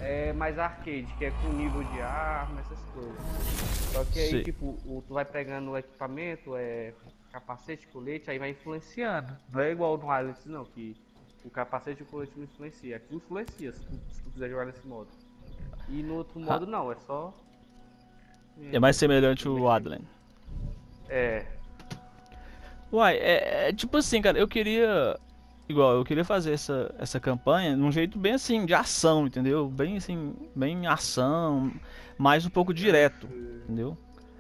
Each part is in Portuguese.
é mais arcade, que é com nível de arma, essas coisas. Só que aí, Sei. tipo, tu vai pegando o equipamento, capacete, colete, aí vai influenciando. Não é igual no Alice, não, que o capacete e o colete não influencia. Aqui influencia se tu quiser jogar nesse modo. E no outro Ah, modo não, é só é mais semelhante tu ao mexer. Adlen. É, Uai, é tipo assim, cara, eu queria. Igual, eu queria fazer essa campanha de um jeito bem assim, de ação, entendeu? Bem assim, bem ação, mais um pouco eu direto, sei. entendeu?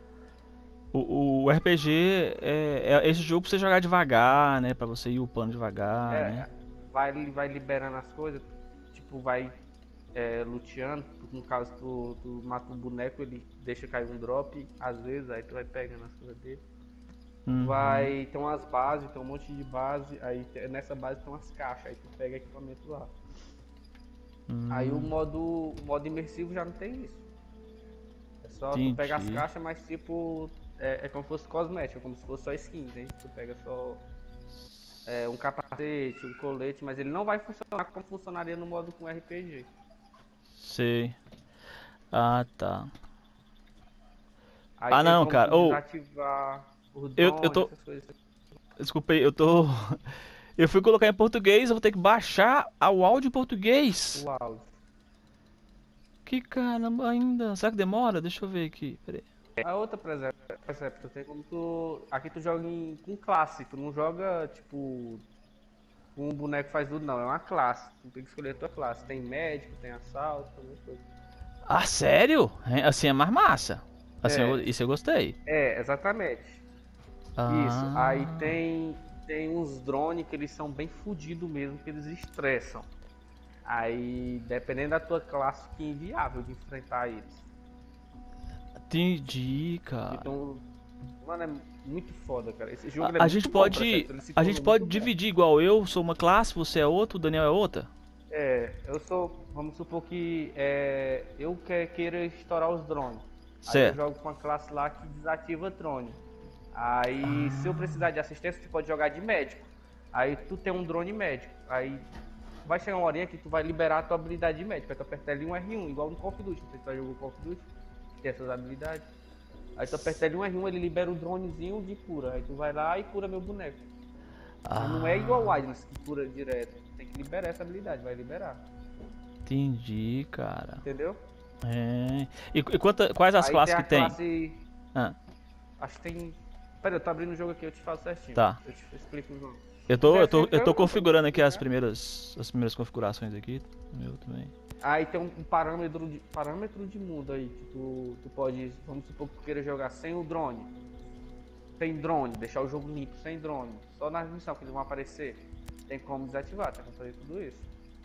O RPG é esse jogo pra você jogar devagar, né? Pra você ir upando devagar, né? É, vai liberando as coisas, tipo, vai luteando, no caso tu mata um boneco, ele deixa cair um drop, às vezes, aí tu vai pegando as coisas dele. Uhum. Vai ter umas bases, tem um monte de base, aí nessa base tem umas caixas, aí tu pega equipamento lá. Aí o Hum, modo imersivo já não tem isso. É só tu pega as entendi. caixas, mas tipo, é como se fosse cosmético, como se fosse só skin, entende? Tu pega só um capacete, um colete, mas ele não vai funcionar como funcionaria no modo com RPG. Sei. Ah, tá. Aí Ah, tem não, como tu cara. Ou, desativar os eu drones, tô. essas coisas. Desculpa aí, eu tô. Eu fui colocar em português, eu vou ter que baixar o áudio em português. O áudio. Que caramba ainda. Será que demora? Deixa eu ver aqui. Pera aí. A outra, por exemplo, tem como tu. Aqui tu joga com classe, tu não joga tipo com um boneco que faz tudo, não. É uma classe. Tu tem que escolher a tua classe. Tem médico, tem assalto, tem muita coisa. Ah, sério? Assim é mais massa. Assim, É, isso eu gostei. exatamente. Isso. Aí Ah. tem uns drones que eles são bem fodidos mesmo, que eles estressam. Aí, dependendo da tua classe, fica inviável de enfrentar eles. Entendi, cara. Então, mano, é muito foda, cara. Esse jogo A, ele é a muito gente bom, pode. Preceptor. Ele se A gente tornou pode muito bom. dividir igual eu sou uma classe, você é outra, o Daniel é outra. Eu sou, vamos supor que eu queira estourar os drones. Aí eu Certo. jogo com a classe lá que desativa drone. Aí se eu precisar de assistência, tu pode jogar de médico. Aí tu tem um drone médico. Aí vai chegar uma horinha que tu vai liberar a tua habilidade de médico. Aí tu aperta ali um R1, igual no Call of Duty. Não sei se tu já jogou Call of Duty, que tem essas habilidades. Aí tu aperta ali um R1, ele libera o dronezinho de cura. Aí tu vai lá e cura meu boneco. Mas não é igual o Ah, Adams que cura direto. Tem que liberar essa habilidade, vai liberar. entendi, cara. Entendeu? É. Quais as Aí classes tem que a tem? classe. Ah, Acho que tem. Pera, eu tô abrindo o jogo aqui, eu te falo certinho. tá. Eu te explico o jogo. Eu Se tô, quiser eu você tô, entra eu tô eu também configurando aqui explicar. as primeiras configurações aqui. Meu também. Aí tem um parâmetro de mundo aí, que tu pode, vamos supor que tu queira jogar sem o drone. Sem drone, deixar o jogo limpo, sem drone. Só nas missões que eles vão aparecer. Tem como desativar, tem como fazer tudo isso.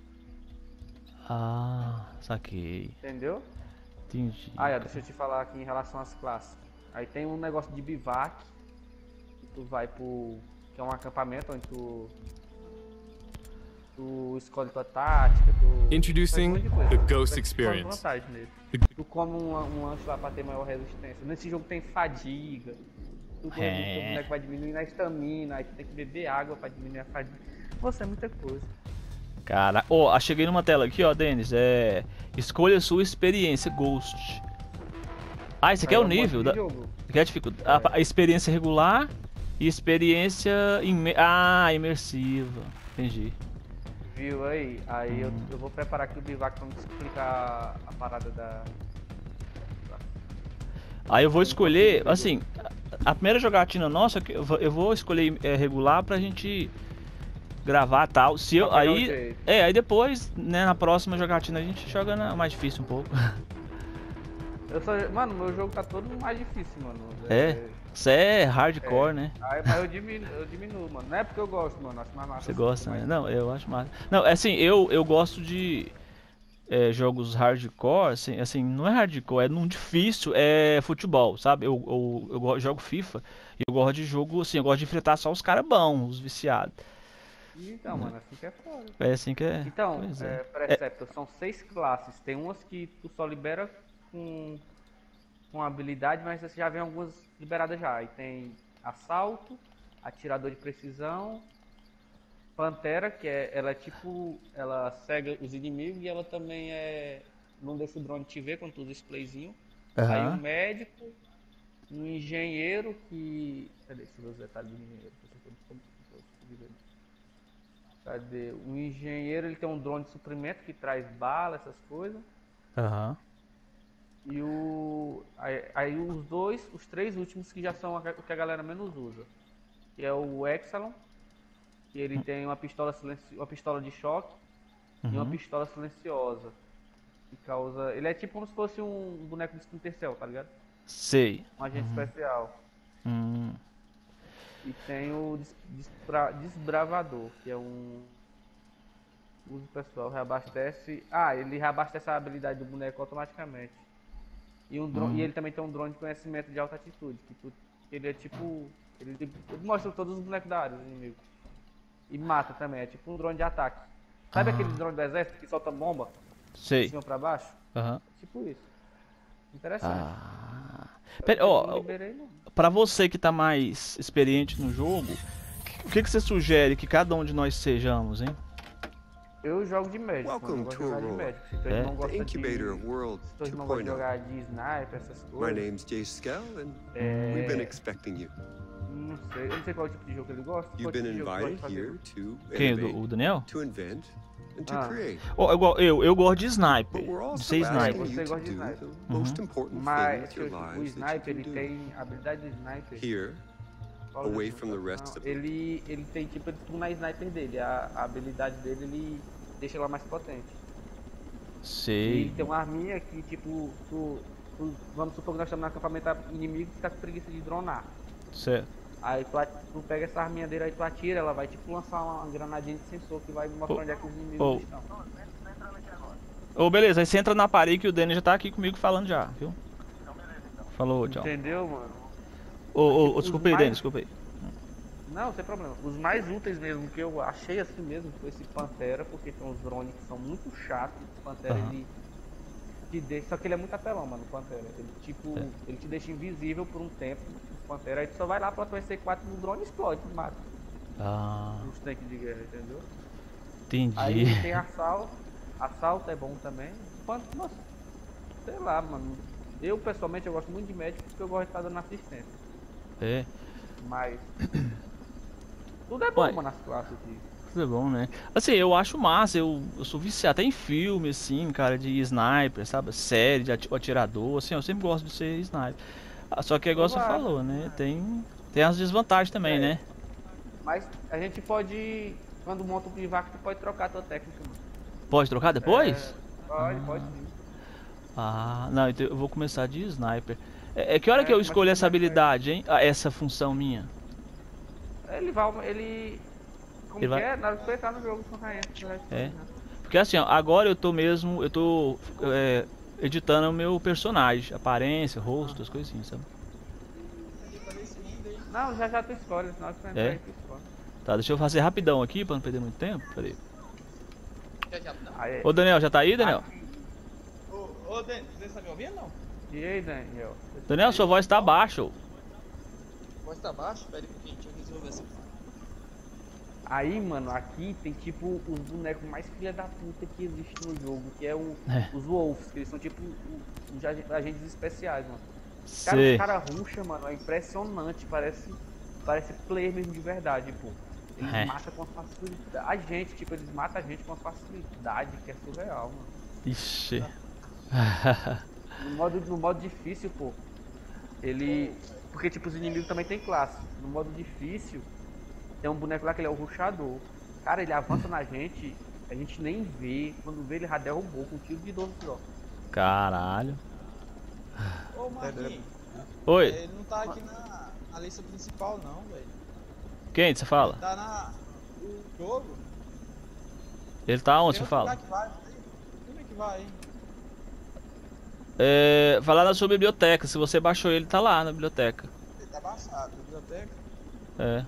Ah, saquei. Entendeu? Entendi, Aí, ó, deixa eu cara. te falar aqui em relação às classes. Aí tem um negócio de bivac, que tu vai pro. Que é um acampamento onde tu escolhe tua tática, tu faz um Introducing monte de coisa. the Tu Ghost vai tomando Experience. vantagem nele. Tu come um lanche lá pra ter maior resistência. Nesse jogo tem fadiga. Teu É. boneco vai diminuindo a estamina, aí tu tem que beber água pra diminuir a fadiga. Nossa, é muita coisa. Cara, ó, cheguei numa tela aqui, ó, Denis. Escolha sua experiência, Ghost. Ah, esse aqui Aí é é o o modo nível de da. jogo. Que é a dificuldade. É. A experiência regular e experiência. Imersiva. Entendi. Viu aí? Aí eu vou preparar aqui o bivac pra me explicar a parada da. Aí eu vou Como escolher, configura o jogo. assim, a primeira jogatina nossa, eu vou escolher regular pra gente gravar tal. Se Pra eu, pegar o aí, jeito. aí depois, né, na próxima jogatina a gente joga na mais difícil um pouco. Mano, meu jogo tá todo mais difícil, mano. É, você é hardcore, né? Mas eu diminuo, mano. Não é porque eu gosto, mano. Acho mais massa Você assim, ser gosta, mais né? Não, difícil. eu acho massa. Não, é assim, eu gosto de jogos hardcore, assim, não é hardcore, é num difícil, é futebol, sabe? Jogo FIFA e eu gosto de jogo, assim, eu gosto de enfrentar só os caras bons, os viciados. Então, mano, assim que é foda. É assim que é. Então, Pois é. Preceptor, são 6 classes. Tem umas que tu só libera com, com habilidade, mas você já vem algumas liberadas já. Aí tem assalto, atirador de precisão, pantera, ela é tipo, ela cega os inimigos e ela também é não deixa o drone te ver quando tu usa esse playzinho. Aí um Aham. médico, um engenheiro que. Cadê? Deixa eu ver os detalhes do engenheiro. Cadê? O engenheiro ele tem um drone de suprimento que traz bala, essas coisas. Aham. E aí os três últimos que já são o que a galera menos usa. Que é o Exalon, que ele tem uma pistola de choque e uma Uhum. pistola silenciosa. Que causa. Ele é tipo como se fosse um boneco de Splinter Cell, tá ligado? Sei. Um agente Uhum. especial. Hum. E tem o Desbravador, que é um uso pessoal, reabastece. Ah, ele reabastece a habilidade do boneco automaticamente. E Hum. ele também tem um drone de conhecimento de alta altitude, ele é tipo. Ele mostra todos os bonecos da área do inimigo. E mata também, é tipo um drone de ataque. Sabe aqueles Ah. drones do exército que soltam bomba de Sei. cima pra baixo? Aham. É tipo isso. Interessante. Ah. Só Pera, que eu não ó, liberei não. pra você que tá mais experiente no jogo, o que que você sugere que cada um de nós sejamos, hein? Eu jogo de médico, mano. Eu Welcome gosto de to jogar de Aurora, médico. Se tu É? não the gosta incubator of de. World Se tu não gosta de 2.0. jogar de sniper, essas My coisas. name's Jay Skell, and É. we've been expecting you. Não sei. Eu não sei qual é o tipo de jogo que ele gosta. Qual You've é o tipo been de jogo que ele invited gosta de here fazer. to Quem? innovate, O Daniel? to invent, and to Ah. create. Ó, eu gosto de But sniper. we're De also ser sniper. asking Você you to gosta de do sniper. the most important thing Mas with your o lives that you sniper, can ele do. tem a habilidade do sniper. Here, Fala away assim, from the não, rest of them. ele tem tipo, ele tuna a sniper dele. A habilidade dele, ele deixa ela mais potente. E Sei. ele tem uma arminha que, tipo, vamos supor que nós estamos no acampamento inimigo que tá com preguiça de dronar. Certo. Aí tu pega essa arminha dele, aí tu atira, ela vai tipo lançar uma granadinha de sensor que vai mostrar onde é que os inimigos estão. Ô, beleza, aí você entra na parede que o Danny já tá aqui comigo falando já, viu? Falou, tchau. Entendeu, mano? Ô, Os desculpa aí, mais- Danny, desculpa aí. Não, sem problema. Os mais úteis mesmo que eu achei assim mesmo foi esse Pantera, porque tem uns drones que são muito chatos. O Pantera Aham. ele te deixa. Só que ele é muito apelão, mano, o Pantera. Ele tipo. É. Ele te deixa invisível por um tempo. O Pantera, aí tu só vai lá pra tua C4 no drone e explode, tu mata. Ah, Os tanques de guerra, entendeu? entendi. Aí tem assalto. Assalto é bom também. Nossa, sei lá, mano. Eu pessoalmente eu gosto muito de médico porque eu gosto de estar dando assistência. É, Mas. Tudo é bom, Ué. mano, nas classes aqui. isso é bom, né? Assim, eu acho massa, eu sou viciado até em filme, assim, cara, de sniper, sabe? Série de atirador, assim, eu sempre gosto de ser sniper. Ah, só que é igual Eu você acho. falou, né? Tem as desvantagens também, É. né? Mas a gente pode. Quando monta o bivac, tu pode trocar a tua técnica, mano. Pode trocar depois? Pode sim. Ah, não, então eu vou começar de sniper. Que hora que eu Começa escolho com essa sniper. habilidade, hein? Ah, essa função minha. Ele vai. Ele. Como Ele vai- que é? Na hora que tu entrar no jogo, tu vai entrar. É. Porque assim, ó, agora eu tô editando o meu personagem, aparência, rosto, as coisinhas, sabe? Não, já tu escolhe, na hora que tu entrar É? aí tu escolhe. Tá, deixa eu fazer rapidão aqui pra não perder muito tempo. Peraí. Aí, Ô Daniel, já tá aí, Daniel? Ô, Dani, você tá me ouvindo não? E aí, Daniel? Daniel, sua voz tá baixa. Ô. A voz tá baixa? Pera aí um pouquinho, deixa eu resolver essa. Aí, mano, aqui tem tipo os bonecos mais filha da puta que existe no jogo, que é os Wolves, que eles são tipo os agentes especiais, mano. Cara, Sei. os cara ruxa, mano, é impressionante, parece player mesmo de verdade, pô. Eles É. matam com facilidade. A gente, tipo, eles matam a gente com uma facilidade que é surreal, mano. Ixi. No modo difícil, pô, ele. Porque tipo, os inimigos também tem classe. No modo difícil, tem um boneco lá que ele é o ruxador. Cara, ele avança na gente, a gente nem vê. Quando vê, ele já derrubou com um tiro de 12 só. Caralho. Ô, Marquinhos, Oi, ele não tá aqui na lista principal não, velho. quem você fala? Tá na... o jogo. Ele tá onde Tem você outro lugar fala? que vai, como é que vai, hein? Vai lá na sua biblioteca. Se você baixou ele, tá lá na biblioteca. Ele tá baixado, biblioteca. É.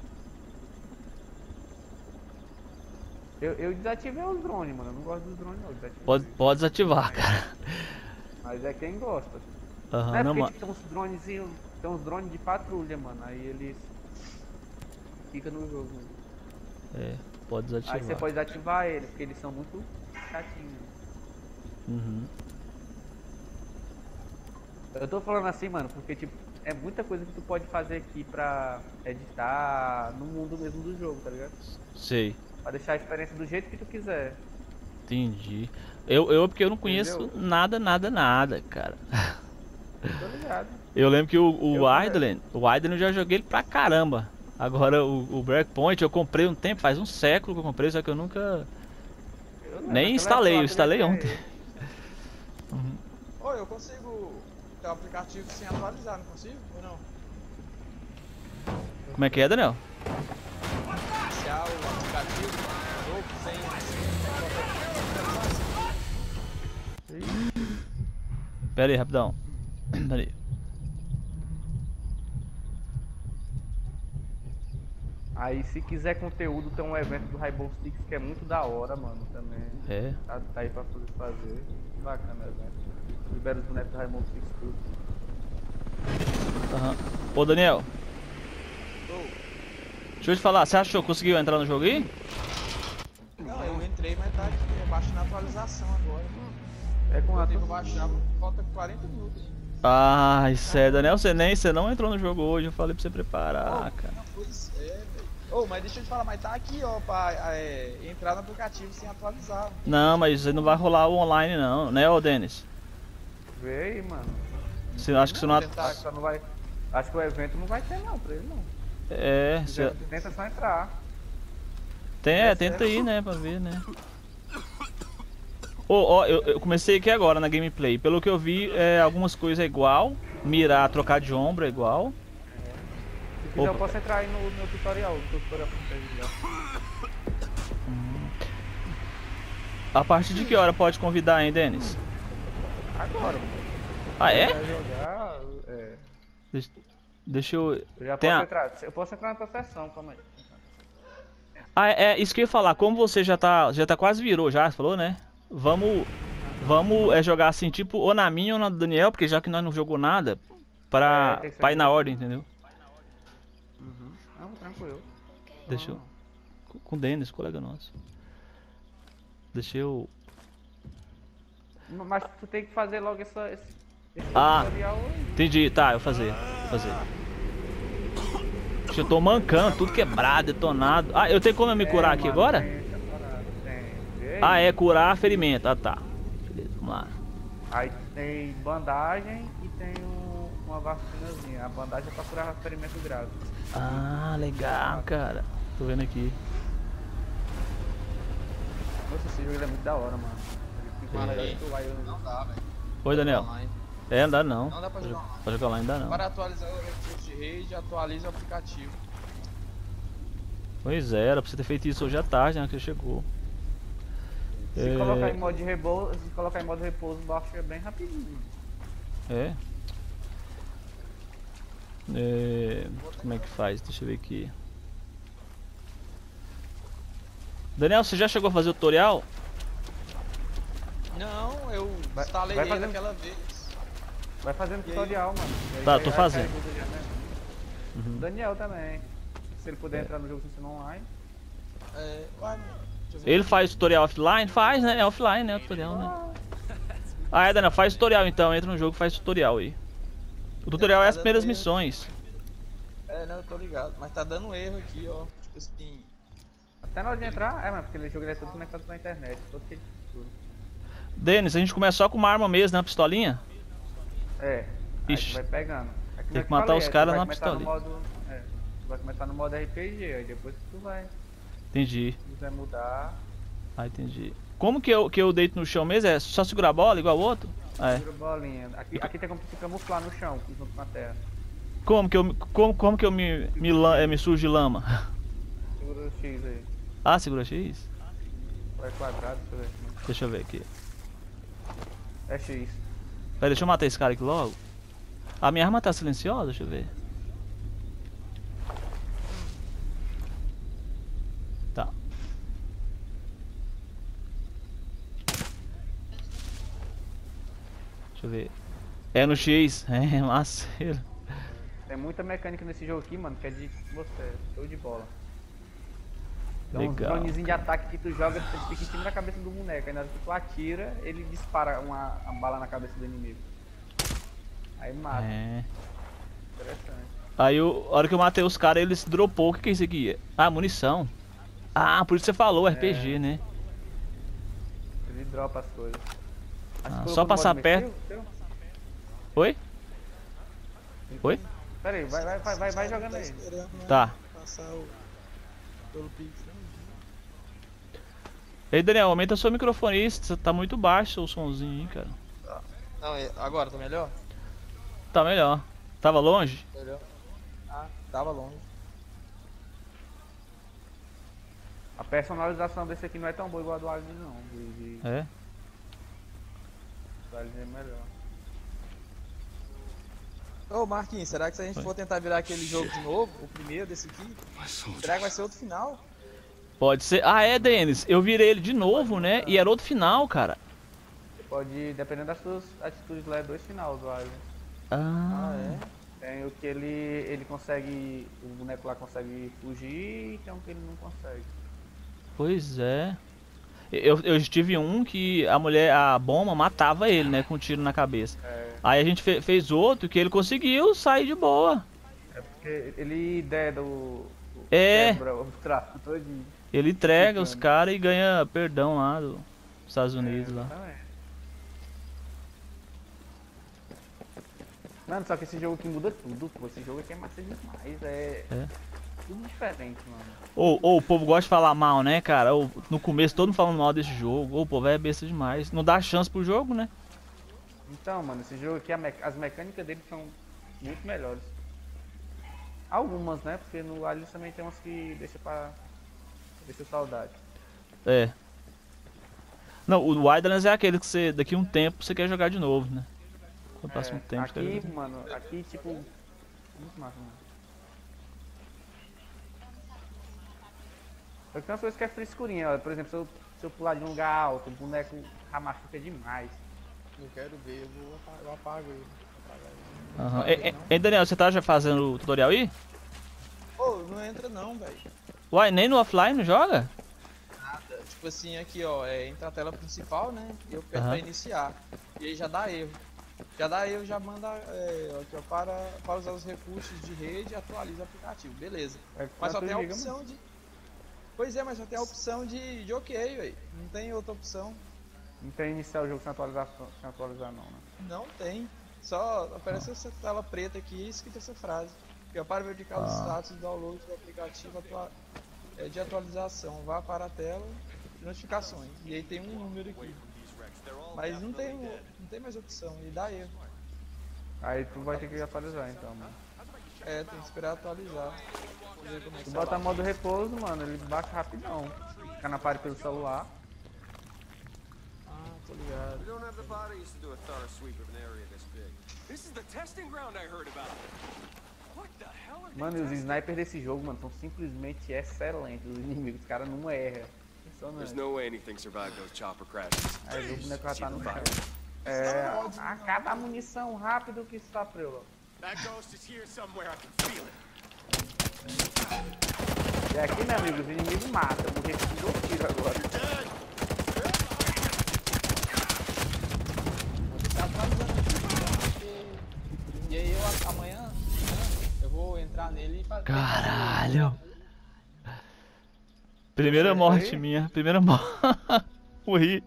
Eu desativei os drones, mano. Eu não gosto dos drones, não. Eu desativei. Pode desativar, cara. Mas é quem gosta. Aham, Não é não, porque mano. tipo, tem uns drones de patrulha, mano. Aí eles ficam no jogo, mano. Pode desativar. Aí você pode desativar eles, porque eles são muito chatinhos. Uhum. Eu tô falando assim, mano, porque tipo, é muita coisa que tu pode fazer aqui pra editar no mundo mesmo do jogo, tá ligado? Sei, Pra deixar a experiência do jeito que tu quiser. entendi. Porque eu não conheço Entendeu? nada, cara. Tô ligado. Eu lembro que Eu o Aidlen eu já joguei ele pra caramba. Agora o Breakpoint eu comprei um tempo, faz um século que eu comprei, só que eu nunca nem instalei, eu instalei ontem. Ô, eu consigo ter o aplicativo sem atualizar, não consigo? Ou não? Como é que é, Daniel? Iniciar o aplicativo novo sem atualizar? Pera aí, rapidão. Pera aí. Aí se quiser conteúdo, tem um evento do Rainbow Six que é muito da hora, mano, também. É. Tá aí pra poder fazer. Bacana o evento. Libera os bonecos do Rainbow Six tudo. Aham. Ô, Daniel. Deixa eu te falar, você achou que conseguiu entrar no jogo aí? Não, eu entrei, mas tá aqui, eu baixo na atualização agora. É com Eu a tenho que baixar, falta 40 minutos. Ah, isso é, Daniel, você não entrou no jogo hoje, eu falei pra você preparar, cara. Não, pois é, velho. Ô, mas deixa eu te falar, mas tá aqui, ó, pra entrar no aplicativo sem atualizar. Não, mas não vai rolar o online não, né, ô Denis? Vê aí, mano. Acho que você não... Acho que não vai. Acho que o evento não vai ter não pra ele não. É, Tenta só entrar. tenta aí, né, pra ver, né. Ó, eu comecei aqui agora na gameplay. Pelo que eu vi, algumas coisas é igual. Mirar, trocar de ombro é igual. Se quiser eu posso entrar aí no tutorial. No tutorial pra vocês já. A partir de que hora pode convidar, hein, Denis? Agora, mano. Ah, é? Vai jogar, Deixa eu... eu já Tem posso a- entrar. Eu posso entrar na tua sessão, calma aí. Ah, isso que eu ia falar. Como você já tá quase virou já, você falou, né? Vamos jogar assim, tipo, ou na minha ou na do Daniel, porque já que nós não jogou nada, pra tem que ser ir na ordem, entendeu? Uhum. Não, tranquilo. Deixa eu... Com o Denis, colega nosso. Deixa eu... Mas tu tem que fazer logo esse Ah. tutorial aí. Entendi, tá, eu vou fazer. Eu tô mancando, tudo quebrado, detonado. Ah, eu tenho como eu me curar aqui mano, agora? Tem essa parada, tem. Vê aí. Ah, é curar ferimento. Ah, tá. Beleza, vamos lá. Aí tem bandagem e tem uma vacinazinha. A bandagem é pra curar ferimento grave. Ah, legal, cara. Tô vendo aqui. Nossa, esse jogo ele é muito da hora, mano. Ele fica melhor Aí. que o Wild. Não dá, velho. Oi, Daniel. Online. Não dá não. Não dá pra jogar online. Pra jogar online ainda não. Para atualizar o recurso de rede, atualize o aplicativo. Pois é, era pra você ter feito isso hoje à tarde, né? Que você chegou. Se colocar em modo de repouso, baixa bem rapidinho. É. Como é que faz? Deixa eu ver aqui. Daniel, você já chegou a fazer o tutorial? Não, eu Vai- instalei vai ele fazendo- aquela vez. Vai fazendo tutorial, mano. E aí Tá, já- tô aí fazendo. já ajuda já mesmo. Uhum. Daniel também. Se ele puder entrar no jogo sem ser online. Uai, deixa eu ver. Ele faz tutorial offline? Faz, né? É offline, né? O tutorial, né? Ah, é, Daniel, faz tutorial então. Entra no jogo e faz tutorial aí. O tutorial é as primeiras missões. Não, eu tô ligado. Mas tá dando erro aqui, ó. Tipo assim. Até na hora de entrar, mano, porque o jogo ele é todo conectado na internet. Todo cheio de tudo. Denis, a gente começa só com uma arma mesmo, né? Pistolinha? É. Aí Ixi. tu vai pegando. É Tem nem que eu matar falei, os tu caras vai na começar no pistolinha. modo- tu vai começar no modo RPG, aí depois que tu vai. Entendi. Se quiser mudar, Ah, entendi. Como que eu deito no chão mesmo? É só segurar a bola igual o outro? Ah, é. tira a bolinha. Aqui tem como tu se camuflar no chão, junto com a terra. Como que eu me sujo de lama? Segura o X aí. Ah, segura X? Vai quadrado, deixa eu ver. Deixa eu ver aqui. É X. Pera, deixa eu matar esse cara aqui logo. A minha arma tá silenciosa? Deixa eu ver. Tá. Deixa eu ver. É no X. É, maceiro. Tem muita mecânica nesse jogo aqui, mano, que é de você. Show de bola. Então, uns Legal. dronezinhos de ataque que tu joga, ele fica em cima da cabeça do boneco. Aí na hora que tu atira, ele dispara uma bala na cabeça do inimigo. Aí mata. É. Interessante. Aí, a hora que eu matei os caras, eles dropou. O que é isso aqui? Ah, munição. Ah, por isso você falou, RPG, né? Ele dropa as coisas. Acho que Só colocou no passar modo perto. imersivo, seu? Oi? Oi? Pera aí, vai jogando Tá aí. esperando, né? Tá. Passar pelo Pix, né? Ei, Daniel, aumenta seu microfone aí. Tá muito baixo o somzinho aí, cara. Não, agora tá melhor? Tá melhor. Tava longe? Melhor. Ah, tava longe. A personalização desse aqui não é tão boa igual a do Alien, não. É. Do Alien é melhor. Ô Marquinhos, será que se a gente for tentar virar aquele jogo de novo, o primeiro desse aqui, será que vai ser outro final? Pode ser. Ah, é, Denis. Eu virei ele de novo, né? E era outro final, cara. Você pode, dependendo das suas atitudes lá, é 2 finais do Alien. Ah, é? Tem o que ele consegue, o boneco lá consegue fugir e tem um que ele não consegue. pois é. Eu tive um que a bomba matava ele, né? Com um tiro na cabeça. Aí a gente fez outro que ele conseguiu sair de boa. É porque ele deda É. quebra o tráfico todinho. Ele entrega os caras e ganha perdão lá dos Estados Unidos lá. Exatamente. Mano, só que esse jogo aqui muda tudo, pô. Esse jogo aqui é massa demais, é tudo diferente, mano. Ou o povo gosta de falar mal, né, cara? Ou, no começo todo mundo falando mal desse jogo. Ou o povo é besta demais. Não dá chance pro jogo, né? Então, mano, esse jogo aqui, as mecânicas dele são muito melhores. Algumas, né? Porque no Alice também tem umas que deixa saudade. É. Não, o Wildlands é aquele que você, daqui a um tempo, você quer jogar de novo, né? Quando passa um tempo, você quer aqui, jogar. mano, aqui tipo... Muito massa, mano. Só que tem umas coisas que é frescurinha, ó. Por exemplo, se eu pular de um lugar alto, o boneco ramachuca demais. Eu quero ver, eu apago ele. Aham. Ei, Daniel, você tá já fazendo o tutorial aí? Ô, não entra não, velho. Uai, nem no offline joga? Nada. Tipo assim, aqui ó, entra a tela principal, né? E eu aperto Aham. pra iniciar. E aí já dá erro. Já dá erro, já manda aqui, ó, para usar os recursos de rede, atualiza o aplicativo. Beleza. Mas só tem a opção de... Pois é, mas só tem a opção de ok, velho. Não tem outra opção. Não tem iniciar o jogo sem atualizar não, né? Não tem. Só aparece essa tela preta aqui e escrita essa frase. Que é para verificar os status do download do aplicativo de atualização. Vá para a tela de notificações. E aí tem um número aqui. Mas não tem mais opção, e dá erro. Aí tu vai ter que atualizar então, mano. É, tem que esperar atualizar. Vou ver como é que Tu tá bota lá. modo repouso, mano, ele baixa rapidão. Fica na parede pelo celular. Ah, tô ligado. We don't have the bodies to do a thorough sweep of an area this big. This is the testing ground I heard about. What the hell are Mano, e os snipers desse jogo, mano, são simplesmente excelentes. Os inimigos, os caras não erram. There's no way anything survived those chopper crashes. Aí o boneco já tá no chão. Acaba a munição rápido que está preula. That ghost is here somewhere. I can feel it. E aqui, meu amigo, os inimigos matam. Eu morri com 2 tiros agora. Tá atualizando aqui, e aí amanhã eu vou entrar nele e fazer. Caralho. Primeira É, morte aí? minha. Primeira morte. Morri.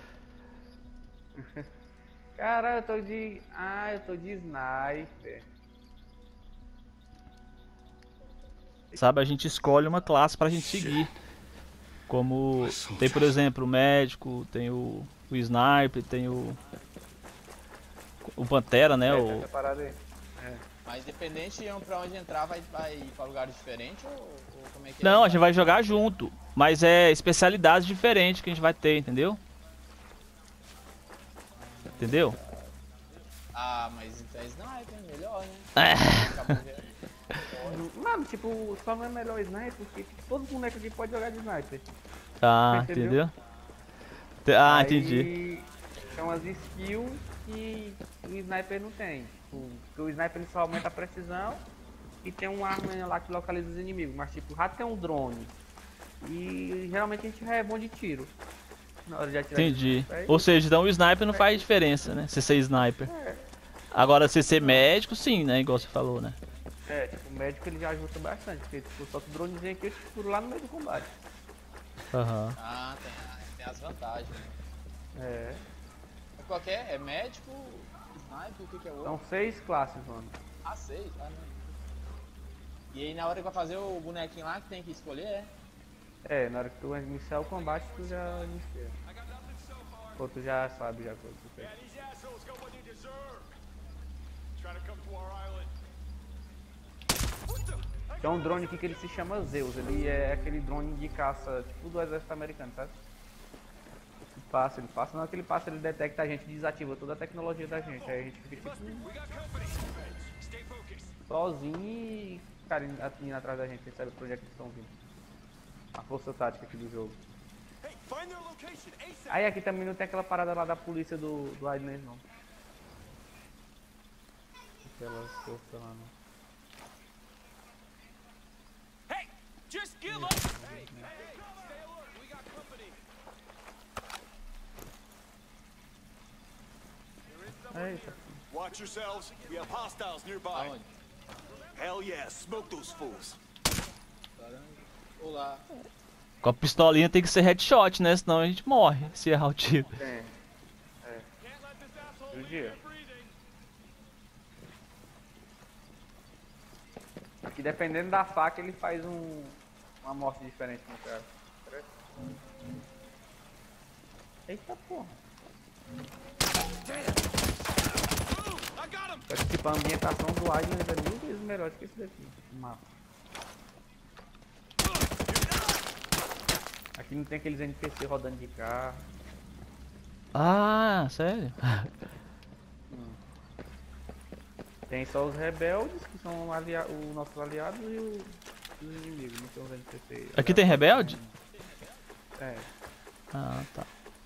Cara, eu tô de... Ah, eu tô de sniper. Sabe, a gente escolhe uma classe pra gente seguir. Como tem, por exemplo, o médico, tem o sniper, tem o Pantera, né? O... Essa parada aí. Mas independente de pra onde entrar, vai pra lugares diferentes ou como é que é? Não, a gente vai jogar junto. Mas é especialidades diferentes que a gente vai ter, entendeu? Entendeu? Ah, mas então é sniper, melhor, né? Mano, tipo, só não é melhor sniper porque tipo, todo boneco aqui pode jogar de sniper. Ah, Entendeu? entendeu? Ah, Aí, entendi. São as skills que o sniper não tem. Tipo, porque o sniper ele só aumenta a precisão e tem uma arma lá que localiza os inimigos. Mas tipo, o rato tem um drone. E geralmente a gente é bom de tiro. Na hora de atirar. Entendi. Aí, Ou seja, então o sniper não faz diferença, né? Se você é sniper. Agora, você ser médico, sim, né? Igual você falou, né? É, tipo, o médico ele já ajuda bastante, porque tipo, só que o dronezinho aqui eu te curo lá no meio do combate. Aham. Ah, tem as vantagens, né? É. É qualquer, é médico, sniper, o que é o outro? São 6 classes, mano. Ah, 6, ah, não. E aí na hora que vai fazer o bonequinho lá que tem que escolher, é? É, na hora que tu iniciar o combate, tu já inicia. Ou tu já sabe já qual tu quer. These assholes got what they deserve. Trying to come to our island. Tem um drone aqui que ele se chama Zeus, ele é aquele drone de caça, tipo do exército americano, sabe? Ele passa, na hora que ele passa ele detecta a gente, desativa toda a tecnologia da gente, aí a gente fica tipo We got company. Stay focused. sozinho e cara indo atrás da gente, sem saber pra onde é que eles estão vindo. A força tática aqui do jogo. Hey, find their location ASAP. Aí aqui também não tem aquela parada lá da polícia do Island não. Aquelas forças lá não. Hey, just give up. Hey, stay alert. We got company. Eita. Watch yourselves. We have hostiles nearby. Aonde? Hell yeah, smoke those fools. Caramba. Olá. Com a pistolinha tem que ser headshot, né? Senão a gente morre se errar o tiro. Tem. Judia. Aqui dependendo da faca ele faz uma morte diferente no cara. Eita porra. I got him. Só que tipo a ambientação do Island é mil vezes melhor do que esse daqui. O mapa. Aqui não tem aqueles NPC rodando de carro. Ah, sério? Tem só os rebeldes, que são os nossos aliados, e os inimigos, não tem os NPC. Aqui tem rebelde? É. Ah, tá.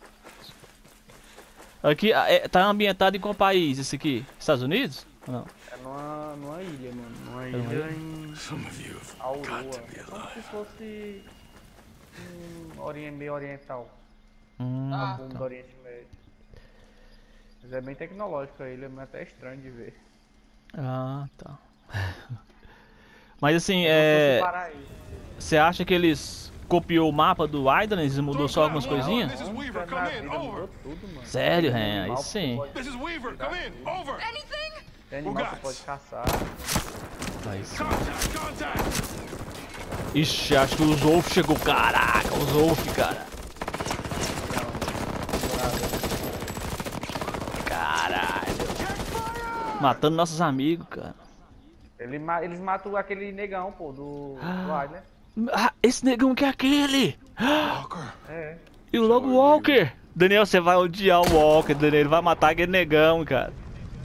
Aqui, tá ambientado em qual país esse aqui? Estados Unidos? Ou não? É numa ilha, mano. Numa numa ilha ilha? em Aurora. É como se fosse meio oriental. Ah, Como do Oriente Médio. Mas é bem tecnológico a ilha, mas até estranho de ver. Ah, tá. Mas assim, Como se fosse o paraíso. você acha que eles copiou o mapa do Islands e mudou só algumas coisinhas? This is Weaver. Nunca na Come in. vida mudou Over. tudo, mano. Sério, Tem Ren? animal Aí que sim. pode- This is Weaver. Come in. Over. Tem animal que pode caçar. Aí sim. Contact. Contact. Ixi, acho que o Zolf chegou. Caraca, o Zolf, cara. Caralho. Matando nossos amigos, cara. Eles matam aquele negão, pô, do Island. Ah, esse negão que é aquele! É. E o logo Walker! Daniel, você vai odiar o Walker, Daniel. Ele vai matar aquele negão, cara.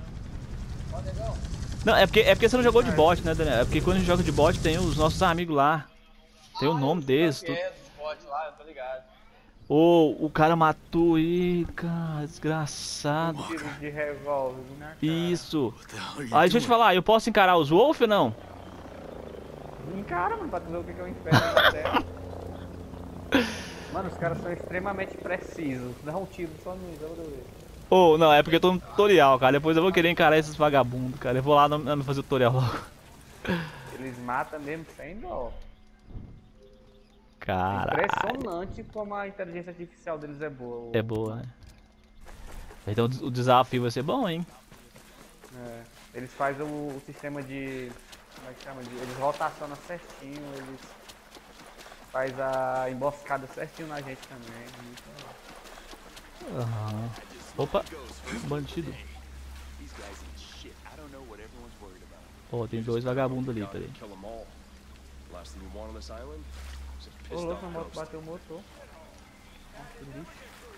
Não, é porque você não jogou de bot, né, Daniel? É porque quando a gente joga de bot tem os nossos amigos lá. Tem o nome deles. Tudo. é, dos bots lá, eu tô ligado. Ô, o cara matou ele, cara. Desgraçado. Tiro de revólver, né, cara? Isso. Aí deixa eu te falar, eu posso encarar os Wolf ou não? Encara, mano, pra tu ver o que é o inferno na Terra. Mano, os caras são extremamente precisos. Dá um tiro só no ver. Ô, não, é porque eu tô no tutorial, cara. Depois eu vou querer encarar esses vagabundos, cara. Eu vou lá não fazer o tutorial logo. Eles matam mesmo sem dó. Caralho. Impressionante como a inteligência artificial deles é boa. É boa, né? Então o desafio vai ser bom, hein? É. Eles fazem o sistema de... Como é que chama? Eles rotacionam certinho, eles faz a emboscada certinho na gente também. Muito legal. Aham. Opa, bandido. These guys ain't shit. I don't know what everyone's worried about. Ó, tem dois vagabundos ali, peraí. Kill them all. Last thing you want on this island is a Ô pissed louco, off a moto ghost. bateu o motor. Nossa, que lixo.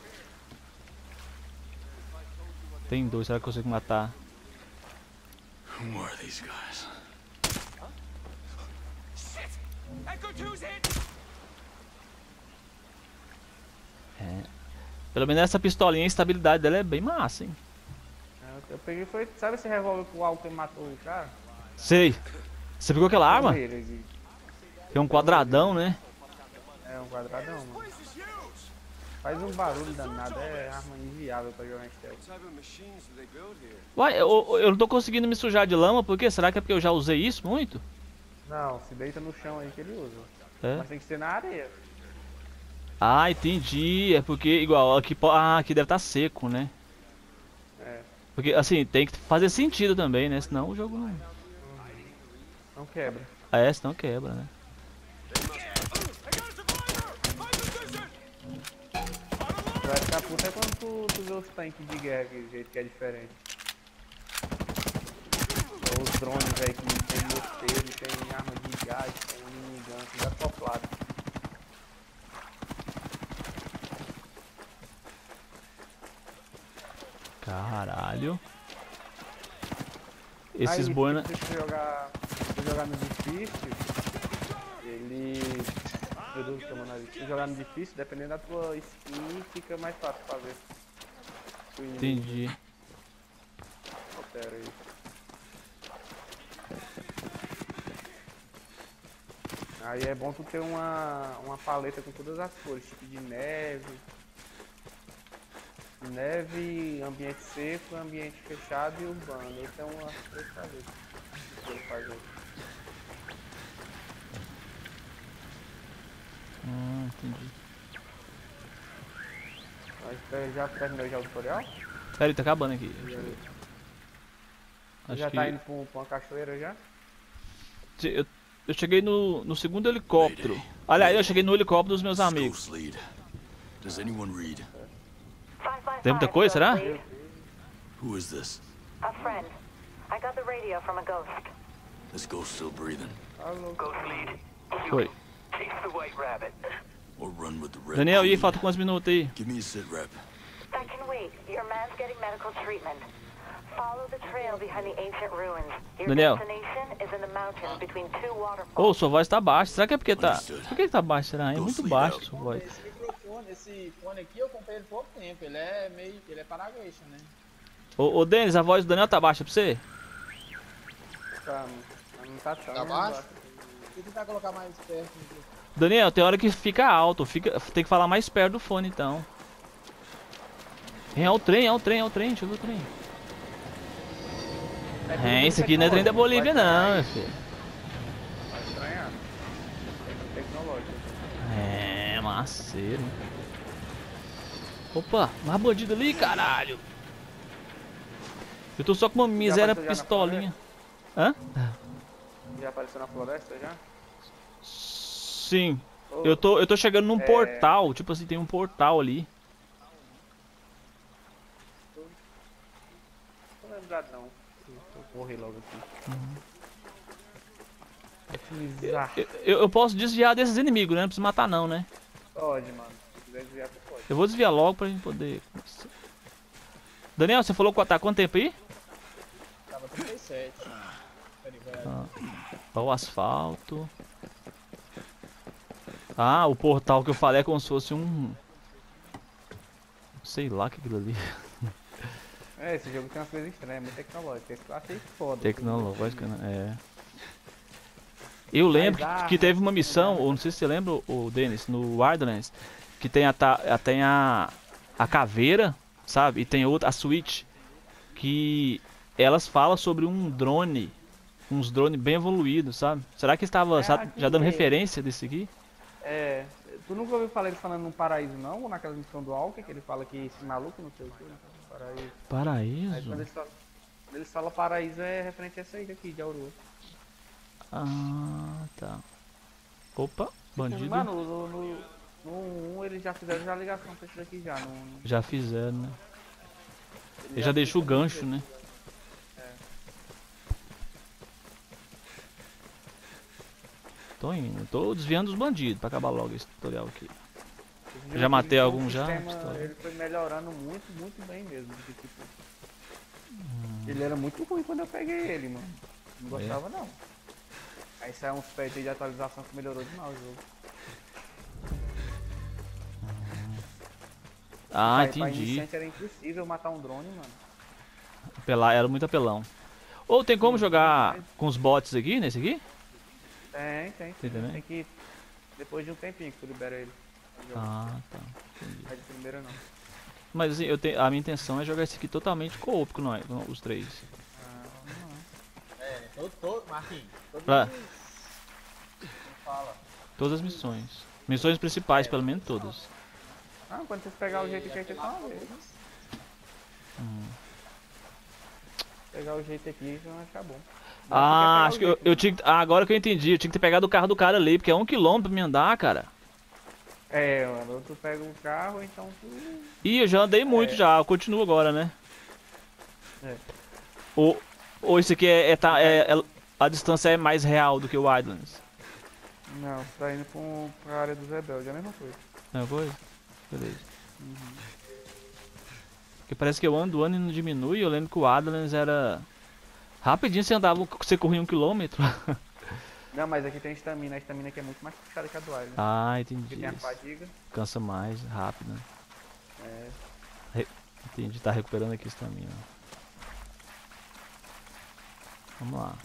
Tem dois, será que eu consigo matar? Who are these guys? Shit! Echo 2's hit! É. Pelo menos essa pistolinha, a estabilidade dela é bem massa, hein? Eu peguei, foi... Sabe esse revólver que o Walker matou o cara? Sei. Você pegou aquela arma? Ele aqui. Que é um quadradão, né? É um quadradão, mano. Place is huge! Faz um barulho danado, é arma inviável pra jogar em stealth. What type of machines do they build here? Uai, eu não tô conseguindo me sujar de lama, por quê? Será que é porque eu já usei isso muito? Não, se deita no chão aí que ele usa. É? Mas tem que ser na areia. Ah, entendi. É porque, igual, aqui, aqui deve estar seco, né? É, Porque, assim, tem que fazer sentido também, né? Senão o jogo não... não quebra. Ah, é, senão quebra, né? Tu vai ficar puto é quando tu vê os tanques de guerra, aquele jeito que é diferente. Os drones aí que tem morteiro, tem arma de gás, tem minigun, tudo acoplado. Caralho. Esses aí, boina... Se tu jogar no difícil, ele... Meu Deus, toma nariz. Se tu jogar no difícil, dependendo da tua skin, fica mais fácil fazer. Entendi. Altera aí. Aí é bom tu ter uma paleta com todas as cores, tipo de neve, ambiente seco, ambiente fechado e urbano. Eu tenho umas 3 paletas que ele faz aí. Entendi. Mas já terminou já o tutorial? Pera aí, tá acabando aqui. Acho Já que... tá indo pra uma cachoeira já? Eu cheguei no segundo helicóptero. Aliás, eu cheguei no helicóptero dos meus amigos. Ghost lead. Does anyone read? Tem muita coisa, será? Who is this? A friend. I got the radio from a ghost. This ghost still breathing. Alô. Foi. Or run with the red. Daniel, e aí, balloon. falta quantos minutos aí? Give me a sit rep. That can wait. Your man's getting medical treatment. Follow the trail behind the ancient ruins. Your Daniel. destination is in the mountains between two waterfalls. Ô, sua voz tá baixa. Será que é porque tá... Understood. Por que tá baixa, será? É muito baixo sua voz. Esse microfone, esse fone aqui, eu comprei ele há pouco tempo. Ele é paraguaixo, né? Ô, Denis, a voz do Daniel tá baixa pra você? Tá, não tá tão. Tá baixo? Vou tentar colocar mais perto. Daniel, tem hora que fica alto. Tem que falar mais perto do fone, então. É o trem. Deixa eu ver o trem. É, esse aqui não é trem da Bolívia, não, meu filho. Vai estranhar. É tecnológico. É, maceiro. Opa, mais bandido ali, caralho. Eu tô só com uma miséria apareceu já na pistolinha. Hã? Já apareceu na floresta já? Sim. Ô, Eu tô chegando num portal. Tipo assim, tem um portal ali. Não tô lembrado não. Vou correr logo aqui. Otimizar. Eu posso desviar desses inimigos, né? Não precisa matar não, né? Pode, mano. Se quiser desviar, tu pode. Eu vou desviar logo pra gente poder... Daniel, você falou que tá quanto tempo aí? Tava 37. Peraí, Ó o asfalto. Ah, o portal que eu falei é como se fosse um... Sei lá o que é aquilo ali. É, esse jogo tem umas coisas estranhas, muito tecnológico. Esse eu achei foda. Tecnológica, né? É. Eu lembro que teve uma missão, ou não sei se você lembra, o Dennis, no Wildlands, que tem a caveira, sabe? E tem outra, a Switch, que elas falam sobre um drone, uns drones bem evoluídos, sabe? Será que estava já dando referência desse aqui? É, tu nunca ouviu falar ele falando no paraíso não? Ou naquela missão do Alck, que ele fala que esse maluco não sei o que, né? Paraíso. Aí Paraíso? quando eles falam paraíso é referente a essa ilha aqui de Aurora. Ah, tá. Opa, bandido. Mano, no 1 eles já fizeram já a ligação com esse daqui já. Já fizeram, né? Ele já deixou o gancho, né? Tô indo, tô desviando os bandidos pra acabar logo esse tutorial aqui. Já matei algum já? Ele foi melhorando muito bem mesmo. Porque, tipo, ele era muito ruim quando eu peguei ele, mano. Não gostava não. Aí saiu uns pets aí de atualização que melhorou demais o jogo. Ah, Pra entendi. iniciante era impossível matar um drone, mano. Era muito apelão. Ou tem como jogar com os bots aqui, nesse aqui? Tem. Tem também? Tem que... Depois de um tempinho que tu libera ele. Ah, tá. Não é de primeira não. Mas assim, a minha intenção é jogar esse aqui totalmente co-op com nós, com os três. Marquinhos, todos Pra- os... Como fala? Todas as missões. Missões principais, pelo menos todas. Ah, quando vocês pegar o jeito que é uma vez. Pegar o jeito aqui, vocês vão achar bom. Ah, acho que eu tinha que. Ah, agora que eu entendi, eu tinha que ter pegado o carro do cara ali, porque é 1 km pra me andar, cara. É, mano, ou tu pega o carro, então tu... Ih, eu já andei muito já, eu continuo agora, né? É. Ou isso aqui a distância é mais real do que o Wildlands? Não, você tá indo pra área dos rebeldes, é a mesma coisa. É uma coisa? Beleza. Porque parece que eu ando e não diminui, eu lembro que o Wildlands era... Rapidinho você andava, você corria 1 km. Não, mas aqui tem estamina, a estamina aqui é muito mais puxada que a do Iron. Ah, Aqui entendi. tem a fadiga. Cansa mais, rápido, né? É. Entendi, tá recuperando aqui estamina. Vamos lá.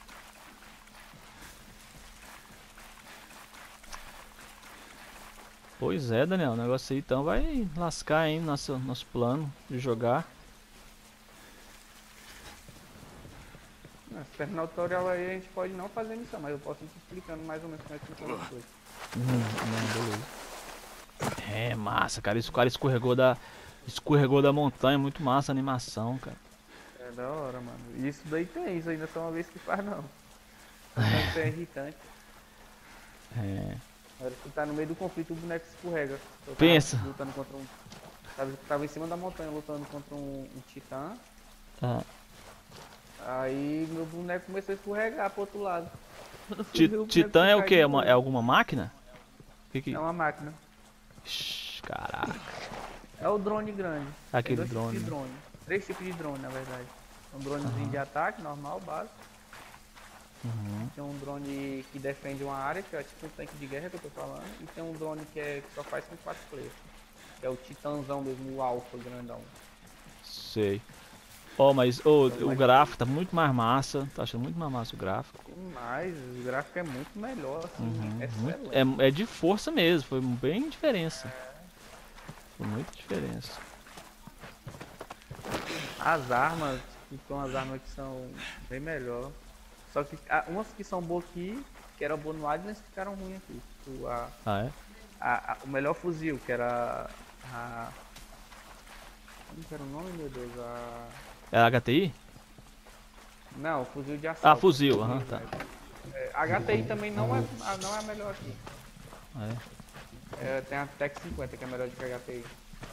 Pois é, Daniel, o negócio aí então vai lascar, hein, nosso plano de jogar. Se terminar o tutorial aí, a gente pode não fazer missão, mas eu posso ir te explicando mais ou menos como é que funciona as coisas. Não, beleza. É massa, cara, esse cara escorregou da montanha, muito massa a animação, cara. É da hora, mano. E isso daí tem, isso ainda só uma vez que faz não. Isso é irritante. É. Agora tu tá no meio do conflito, o boneco escorrega. Eu tava Pensa. lutando contra um... Tava em cima da montanha lutando contra um titã. Ah. Aí meu boneco começou a escorregar pro outro lado. Titã é o que? É alguma máquina? Que? É uma máquina. Caraca. É o drone grande. Aquele Tem dois drone, tipos de né? drone. 3 tipos de drone, na verdade. Um dronezinho de ataque, normal, básico. Tem um drone que defende uma área, que é tipo um tanque de guerra que eu tô falando. E tem um drone que só faz com 4 players. Que é o titãzão mesmo, o alfa grandão. Sei. Mas o gráfico tá muito mais massa. Tá achando muito mais massa o gráfico. Mas o gráfico é muito melhor, assim. Excelente. É de força mesmo, foi bem diferença. Foi muita diferença. As armas, então as armas que são bem melhor. Só que umas que são boas aqui, que eram boas no Adlens, ficaram ruins aqui. Tipo, Ah, é? o melhor fuzil, que era como que era o nome, meu Deus? É a HTI? Não, fuzil de assalto. Ah, fuzil, tá. A HTI também não é a melhor aqui. Ah, é? Tem a Tech 50 que é melhor do que a HTI.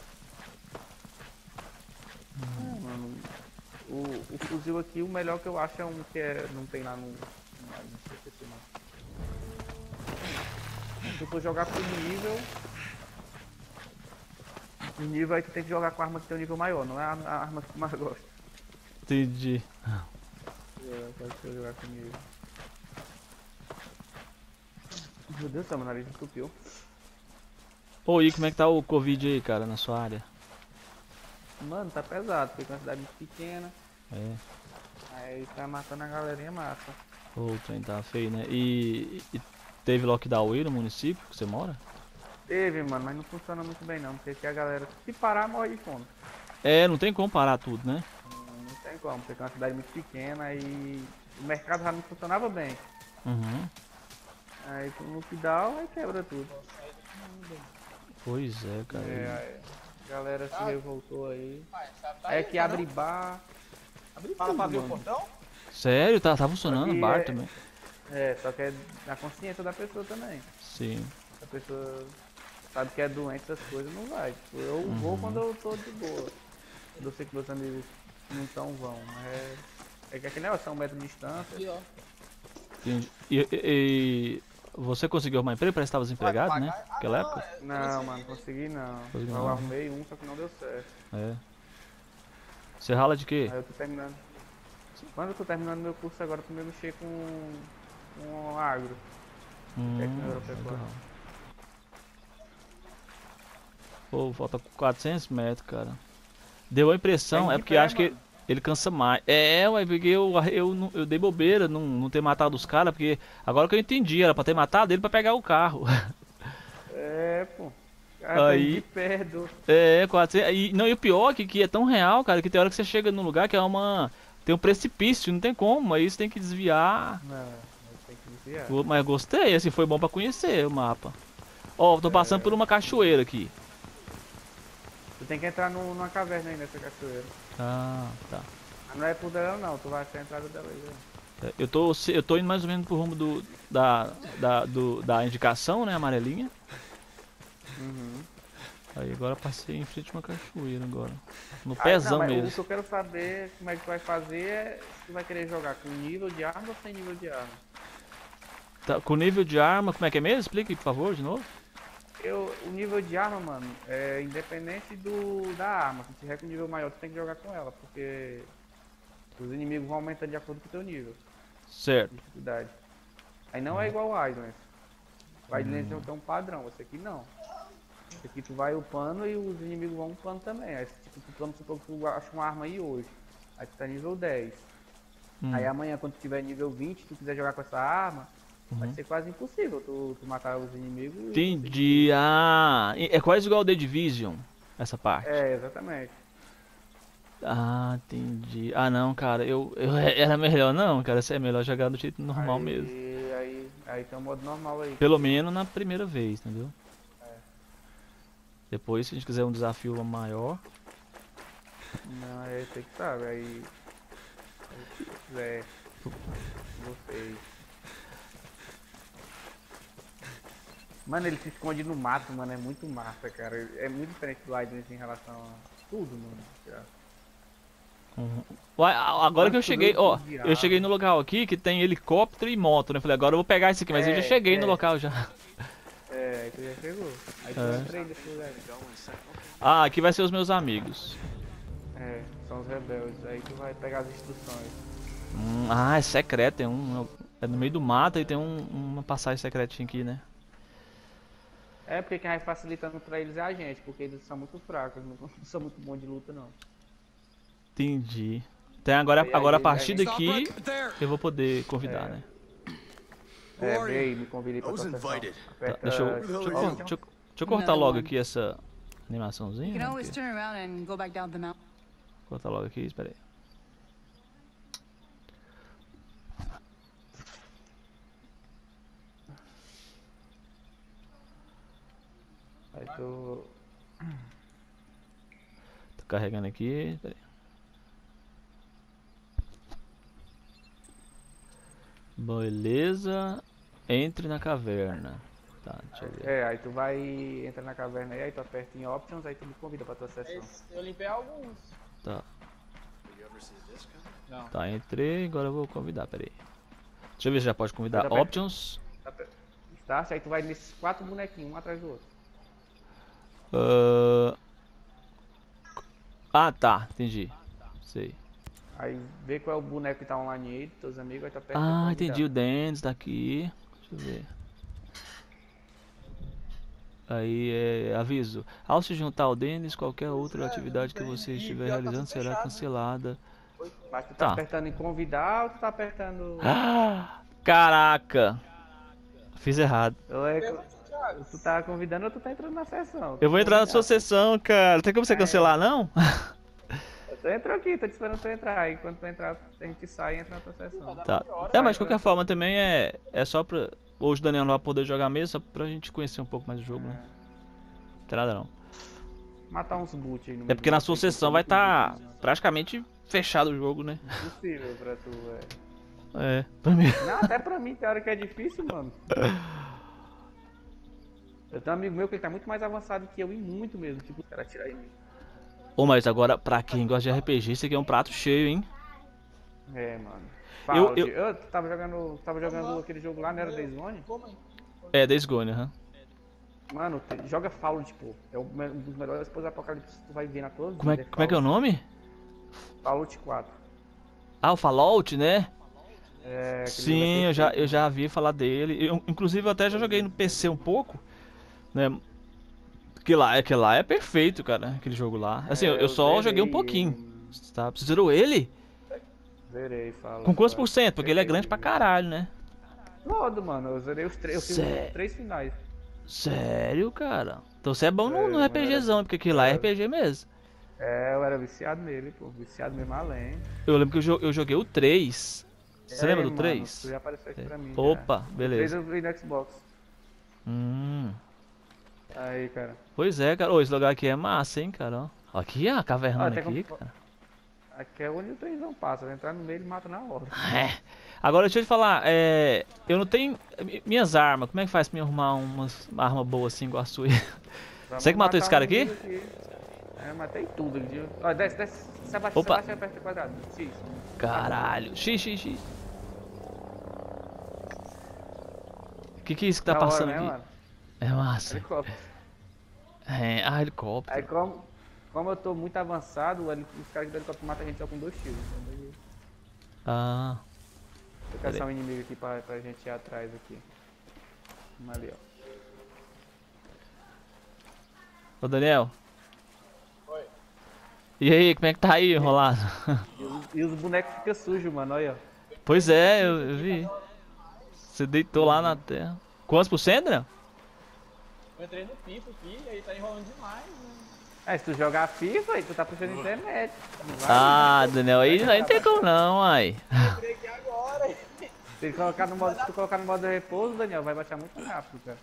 Mano, o fuzil aqui, o melhor que eu acho é um que não tem lá no CPC não. Se eu for jogar por nível aí tu tem que jogar com a arma que tem um nível maior, não é a arma que tu mais gosta. Entendi. Pode ser jogar com nível. Meu Deus do céu, meu nariz entupiu. E como é que tá o Covid aí, cara, na sua área? Mano, tá pesado, porque é uma cidade muito pequena. É. Aí tá matando a galerinha massa. O trem tá feio, né? E teve lockdown aí no município que você mora? Teve, mano, mas não funciona muito bem não, porque aqui a galera, se parar, morre de fome. É, não tem como parar tudo, né? Não tem como, porque é uma cidade muito pequena e o mercado já não funcionava bem. Uhum. Aí com o lockdown, aí quebra tudo. Pois é, cara. A galera se revoltou aí. É que abre bar. Abre Fala tudo, pra abrir o mano. portão? Sério? Tá funcionando o Aqui bar é- também? Só que é na consciência da pessoa também. Sim. Se a pessoa sabe que é doente, essas coisas, não vai. Tipo, eu vou quando eu tô de boa. Quando eu sei que meus amigos não tão vão. É que aqui negócio, é 1 metro de distância. Aqui, ó. Entendi. E você conseguiu arrumar emprego? Parece que estava desempregado, né? Naquela época? Não, mano, consegui não. Consegui Eu não. arrumei um, só que não deu certo. É. Você rala de quê? Aí eu tô terminando. Quando eu tô terminando meu curso agora, eu tô mexer com agro. Agropecuária. Legal. Pô, falta 400 metros, cara. Deu a impressão, Tem é que porque pé, acho que mano. ele cansa mais. Ué, porque eu dei bobeira não ter matado os caras, porque agora que eu entendi, era pra ter matado ele pra pegar o carro. É, pô. Cara, tá Aí- de perto. É, 400. Não, e o pior é que é tão real, cara, que tem hora que você chega num lugar que é uma. Tem um precipício, não tem como. Aí você tem que desviar. Não, mas tem que desviar. Mas gostei, assim, foi bom pra conhecer o mapa. Ó, tô passando por uma cachoeira aqui. Tu tem que entrar numa caverna aí nessa cachoeira. Ah, tá. Mas não é por dela não, tu vai achar a entrada dela aí. Já. Eu tô indo mais ou menos pro rumo da indicação, né, amarelinha. Uhum. Aí agora passei em frente a uma cachoeira agora. No Aí, pezão não, mas mesmo. O que eu quero saber como é que tu vai fazer é se tu vai querer jogar com nível de arma ou sem nível de arma. Tá, com nível de arma, como é que é mesmo? Explique, por favor, de novo. O nível de arma, mano, é independente da arma. Se tiver com nível maior, tu tem que jogar com ela, porque os inimigos vão aumentando de acordo com o teu nível Certo. de dificuldade. Aí não é igual o Islands. O Islands tem um padrão, esse aqui não. Esse aqui tu vai upando e os inimigos vão upando também. Aí tipo, vamos supor que tu acha uma arma aí hoje. Aí tu tá nível 10. Aí amanhã quando tu tiver nível 20, tu quiser jogar com essa arma, vai ser quase impossível tu matar os inimigos. e Entendi. Ah, é quase igual ao The Division, essa parte. É, exatamente. Ah, entendi. Ah, não, cara, era melhor não, cara. É melhor jogar do jeito normal aí, mesmo. Aí tem um modo normal aí. Pelo menos na primeira vez, entendeu? Depois, se a gente quiser um desafio maior. Não, aí tem que saber. Aí se quiser vocês. Mano, ele se esconde no mato, mano. É muito massa, cara. É muito diferente do Islands em relação a tudo, mano. cara. Uai, agora que eu Quanto cheguei, deu ó, de eu viagem. cheguei no local aqui que tem helicóptero e moto, né? Falei, agora eu vou pegar esse aqui, mas eu já cheguei no local já. É, aí tu já chegou. Aí tu É. entra aí nesse lugar. Ah, aqui vai ser os meus amigos. É, são os rebeldes. Aí tu vai pegar as instruções. É secreto, tem é no meio do mato e tem uma passagem secretinha aqui, né? É, porque quem vai facilitando pra eles é a gente, porque eles são muito fracos, não são muito bons de luta não. Entendi. Então agora, Aí, agora a aí, partir aí- daqui There. eu vou poder convidar, É. né? É, vem aí, me convidei pra I was tua sessão. invited. Tá, Aperta deixa eu X. deixa eu cortar logo aqui essa animaçãozinha. You can né, always porque- turn around and go back down the mountain. Cortar logo aqui, espera aí. Aí tu... Tô carregando aqui, espera aí. Beleza. Entre na caverna. Tá, deixa eu ver. É, aí tu vai entrar na caverna aí tu aperta em Options, aí tu me convida pra tua sessão. Eu limpei alguns. Tá. Não. Tá, entrei, agora eu vou convidar, peraí. Deixa eu ver se já pode convidar. Aperta. Options. Start, aí tu vai nesses 4 bonequinhos, um atrás do outro. Tá, entendi. Sei. Aí vê qual é o boneco que tá online aí, dos teus amigos, aí tu aperta Ah, convidar. entendi. O Dance tá aqui. Deixa eu ver. Aí aviso. Ao se juntar ao Denis, qualquer outra atividade que você estiver realizando será cancelada. Mas tu tá Tá. apertando em convidar ou tu tá apertando... Caraca! Fiz errado. Ou é... Tu tá convidando ou tu tá entrando na sessão? Eu vou entrar na sua sessão, cara. Tem como você cancelar, não? Tu entrou aqui, tô te esperando tu entrar. Aí quando tu entrar, a gente sai e entra na tua sessão. Tá. Mas de qualquer forma também é só pra. Hoje o Daniel não vai poder jogar mesmo, só pra gente conhecer um pouco mais do jogo, né? Não tem nada não. Matar uns boot aí no É meio porque do na mato sua aí, sessão que vai é estar muito difícil. praticamente fechado o jogo, né? Impossível pra tu, É, pra mim. Não, até pra mim tem hora que é difícil, mano. Eu tenho um amigo meu que ele tá muito mais avançado que eu e muito mesmo. Tipo, o cara atirar em mim. Ô, mas agora, pra quem gosta de RPG, isso aqui é um prato cheio, hein? É, mano. Eu- Eu tava jogando aquele jogo lá, não era Days Gone? Como aí? É, Days Gone, aham. Mano, joga Fallout, pô. É um dos melhores pós-apocalipse que tu vai ver na tua vida. Como é que é o nome? Fallout 4. Ah, o Fallout, né? É, aquele Sim, jogo é eu já vi falar dele. Inclusive, eu até já joguei no PC um pouco, né? Que lá é perfeito, cara, aquele jogo lá. Assim, eu só zerei joguei um pouquinho, tá? Você zerou ele? Zerei, Fallout. Com quantos por cento? Porque ele é grande pra caralho, né? Todo, mano. Eu zerei os três. Eu fiz Sério? os 3 finais. Sério, cara? Então você é bom no É, RPGzão, porque aquilo lá é RPG mesmo. É, eu era viciado nele, pô. Viciado mesmo além. Eu lembro que eu joguei o 3. Você lembra do Mano, 3? tu já apareceu aqui pra mim. Opa, já. beleza. O 3 eu vi no Xbox. Aí, cara. Pois é, cara. Ô, esse lugar aqui é massa, hein, cara. Ó. Aqui, a caverna Ó, tem aqui, como- cara. Aqui é onde o trem não passa. Vai entrar no meio e mata na hora. É. Agora deixa eu te falar, eu não tenho minhas armas. Como é que faz pra me arrumar uma arma boa assim igual a sua? Vamos Você que matou esse matar cara um aqui? inimigo É, matei tudo aqui. Ó, desce. Opa. Sebastião, aperta o quadrado. X. Caralho. X. Que é isso que tá Da hora, passando né, aqui? mano? É massa. Helicóptero. Helicóptero. Aí como eu tô muito avançado, os caras do helicóptero matam a gente só com 2 tiros. Entendeu? Ah. Vou caçar um inimigo aqui pra gente ir atrás aqui. Vamos ali, ó. Ô, Daniel. Oi. E aí, como é que tá aí, enrolado? E os bonecos ficam sujos, mano, olha. Pois é, eu vi. Você deitou lá na terra. Quantos por cento, Daniel? Eu entrei no FIFA aqui e aí tá enrolando demais, né? Se tu jogar FIFA, aí tu tá puxando internet. Não vai, Ah, Daniel, aí não tem como não, ai. Eu entrei aqui agora. Se tu colocar no modo de repouso, Daniel, vai baixar muito rápido, cara.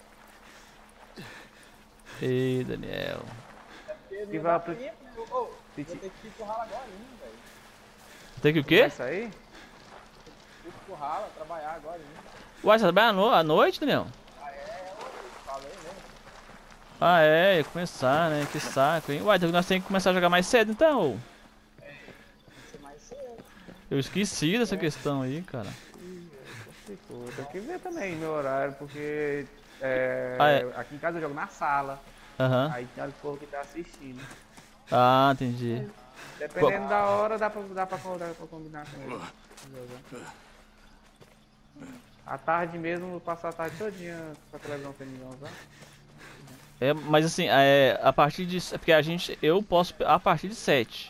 Ei, Daniel. Porque Que não vai dá apli- tempo, né? Vou ter que ir pro ralo agora, velho. Tem que o Vai quê? sair? Fui pro ralo, trabalhar agora ainda. Uai, você trabalha à noite, Daniel? Falei mesmo. Ah, é, ia começar, né? Que saco, hein? Uai, então nós temos que começar a jogar mais cedo, então. Tem que ser mais cedo. Eu esqueci dessa questão aí, cara. Ficou. Tem que ver também meu horário, porque aqui em casa eu jogo na sala. Aham. Aí tem o povo que tá assistindo. Ah, entendi. Dependendo da hora, dá pra combinar com ele. À tarde mesmo, eu passo a tarde todinha com a televisão feminina, tá? Mas assim, a partir de... Porque eu posso a partir de 7.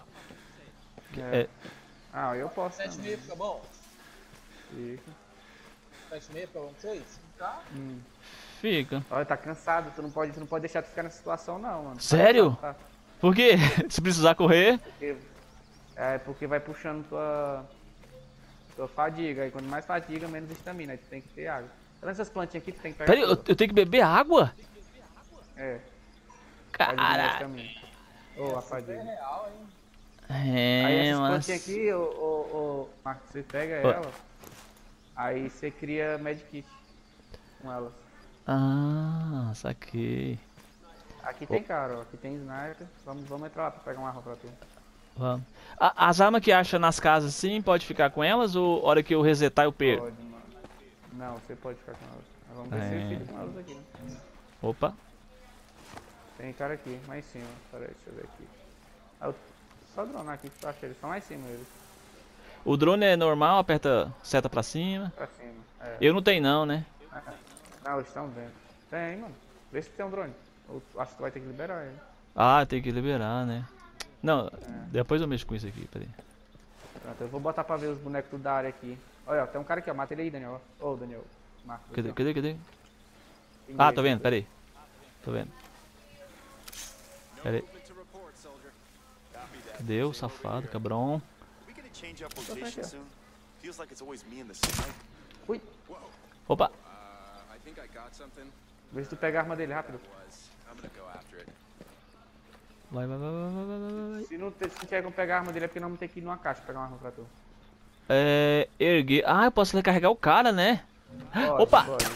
Ah, eu posso 7h30 também. fica bom? Fica. 7h30 fica bom pra vocês? Tá? Fica. Olha, tá cansado, tu não pode deixar tu ficar nessa situação não, mano. Sério? Tá. Por quê? Se precisar correr... Porque vai puxando tua fadiga. Aí quanto mais fadiga, menos estamina. Aí tu tem que ter água. Tá vendo essas plantinhas aqui, tu tem que pegar. Peraí, eu tenho que beber água? É, pode diminuir a Caralho. estamina. Ô, a fadiga. Real, hein? Aí essas mas... plantinhas aqui, Marcos, você pega ela, aí você cria medkit com elas. Ah, saquei. Aqui tem cara, ó, aqui tem sniper. Vamos entrar lá pra pegar uma arma pra tu. Vamos. As armas que acha nas casas sim, pode ficar com elas ou hora que eu resetar eu perco? Pode, mano. Não, você pode ficar com elas. Mas vamos ver se eu fico com elas aqui, né? Opa. Tem cara aqui, lá em cima. Pera aí, deixa eu ver aqui. Só dronar aqui que tu acha eles, são lá em cima eles. O drone é normal, aperta seta pra cima. Pra cima. É. Eu não tenho não, né? Não, eles estão dentro. Tem, mano. Vê se tem um drone. Acho que tu vai ter que liberar ele. Ah, tem que liberar, né? Não, depois eu mexo com isso aqui, peraí. Pronto, eu vou botar pra ver os bonecos tudo da área aqui. Olha, ó, tem um cara aqui, ó. Mata ele aí, Daniel. Ô, Daniel. Marcos. Cadê? aqui, ó. Cadê? Tem Ah, dois, tô vendo, tem peraí. Tô vendo. Peraí. Movement to report, soldier. Copy that. Cadê o safado, cabrão? We gonna change up right location here. soon? Feels like it's always me and the sniper. Ui, Opa. I think I got something. vê se tu pega a arma dele rápido. Was. I'm gonna go after it. Vai. Se não tiver como pegar a arma dele é porque nós vamos ter que ir numa caixa pegar uma arma pra tu. Erguer. Ah, eu posso recarregar o cara, né? Pode, Opa! pode.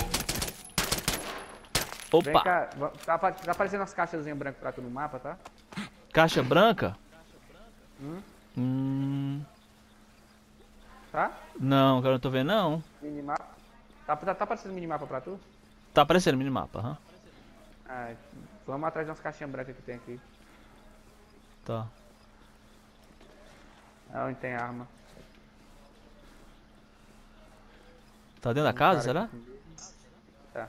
Vem Opa! cá, tá aparecendo as caixazinhas brancas pra tu no mapa, tá? Caixa branca? Tá? Não, cara, não tô vendo não. Minimapa. Tá aparecendo minimapa pra tu? Tá aparecendo minimapa, aham. Ah, vamos atrás de umas caixinhas brancas que tem aqui. Tá. Onde tem arma. Tá dentro da Um casa, cara será? aqui comigo. Tá.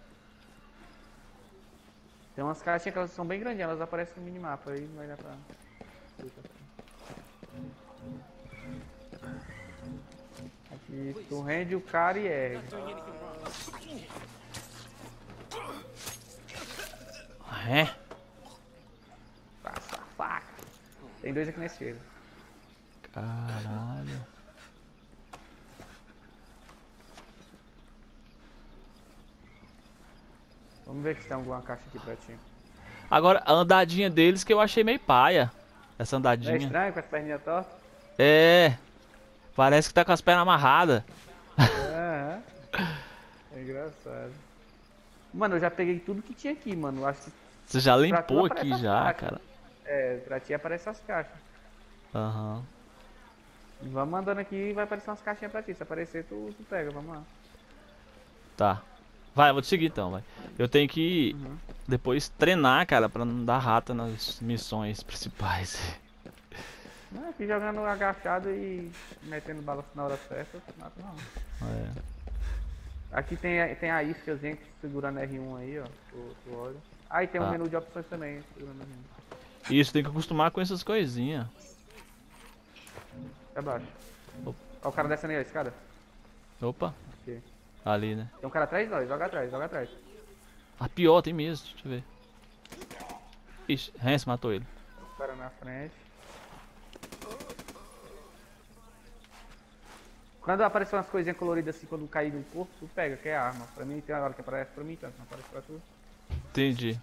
Tem umas caixinhas que elas são bem grandinhas, elas aparecem no minimapa aí, não vai dar pra... Aqui tu rende o cara e ergue. É. Passa a faca. Tem 2 aqui na esquerda. Caralho. Vamos ver se tem alguma caixa aqui pra ti. Agora, a andadinha deles que eu achei meio paia. Essa Não é andadinha. estranho com as perninhas tortas? É. Parece que tá com as pernas amarradas. Aham. É engraçado. Mano, eu já peguei tudo que tinha aqui, mano. Acho que Você já Pra limpou tu aqui aparece já, as caixas. cara. pra ti aparece as caixas. Aham. Vamos andando aqui e vai aparecer umas caixinhas pra ti. Se aparecer, tu pega, vamos lá. Tá. Vai, eu vou te seguir então, vai. Eu tenho que depois treinar, cara, pra não dar rata nas missões principais. Não, aqui jogando agachado e metendo bala na hora certa, nada não. É. Aqui tem a iscazinha que segurando R1 aí, ó. Tu olha. Ah, e tem um menu de opções também, segurando R1. Isso, tem que acostumar com essas coisinhas. Até baixo. Opa. Ó, o cara descendo aí, ó, a escada. Opa, Aqui. ali, né? Tem um cara atrás de nós, joga atrás. Ah, pior, tem mesmo, deixa eu ver. Ixi, Hans matou ele. O cara na frente. Quando aparecem umas coisinhas coloridas assim, quando cair no corpo, tu pega, que é arma. Pra mim tem uma hora que aparece pra mim, tanto não aparece pra tu. Entendi.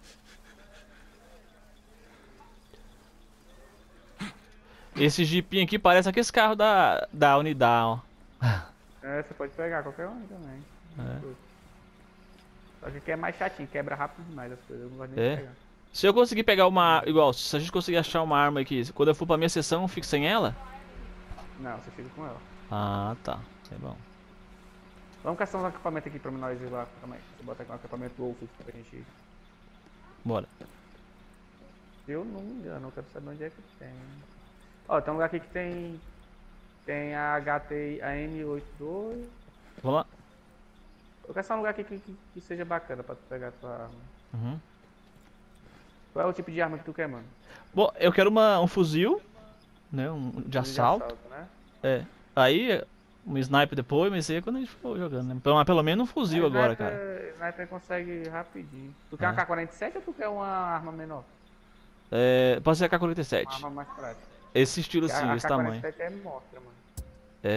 Esse jeepinho aqui parece aqueles carros da Unidade, ó. É, você pode pegar qualquer um também. É. Só que aqui é mais chatinho, quebra rápido demais as coisas, eu não gosto nem É? de pegar. Se eu conseguir pegar uma... Igual, se a gente conseguir achar uma arma aqui, quando eu for pra minha sessão, eu fico sem ela? Não, você fica com ela. Ah, tá. É bom. Vamos caçar uns acampamentos aqui pra nós ir lá também. Você bota aqui um acampamento Wolf pra gente ir. Bora. Eu não me engano, eu quero saber onde é que tem. Ó, tem um lugar aqui que tem. Tem a HT AM82. Vamos lá. Eu quero só um lugar aqui que seja bacana pra tu pegar a tua arma. Uhum. Qual é o tipo de arma que tu quer, mano? Bom, eu quero um fuzil, né? Um de assalto. Né? É. Aí, um sniper depois, mas isso aí é quando a gente for jogando, né? Mas pelo menos um fuzil agora, cara. Sniper consegue rapidinho. Tu quer É. uma K-47 ou tu quer uma arma menor? É, pode ser a Uma K-47. arma mais prática. Esse estilo Porque sim, a esse tamanho. K-47 é monstra, mano. É.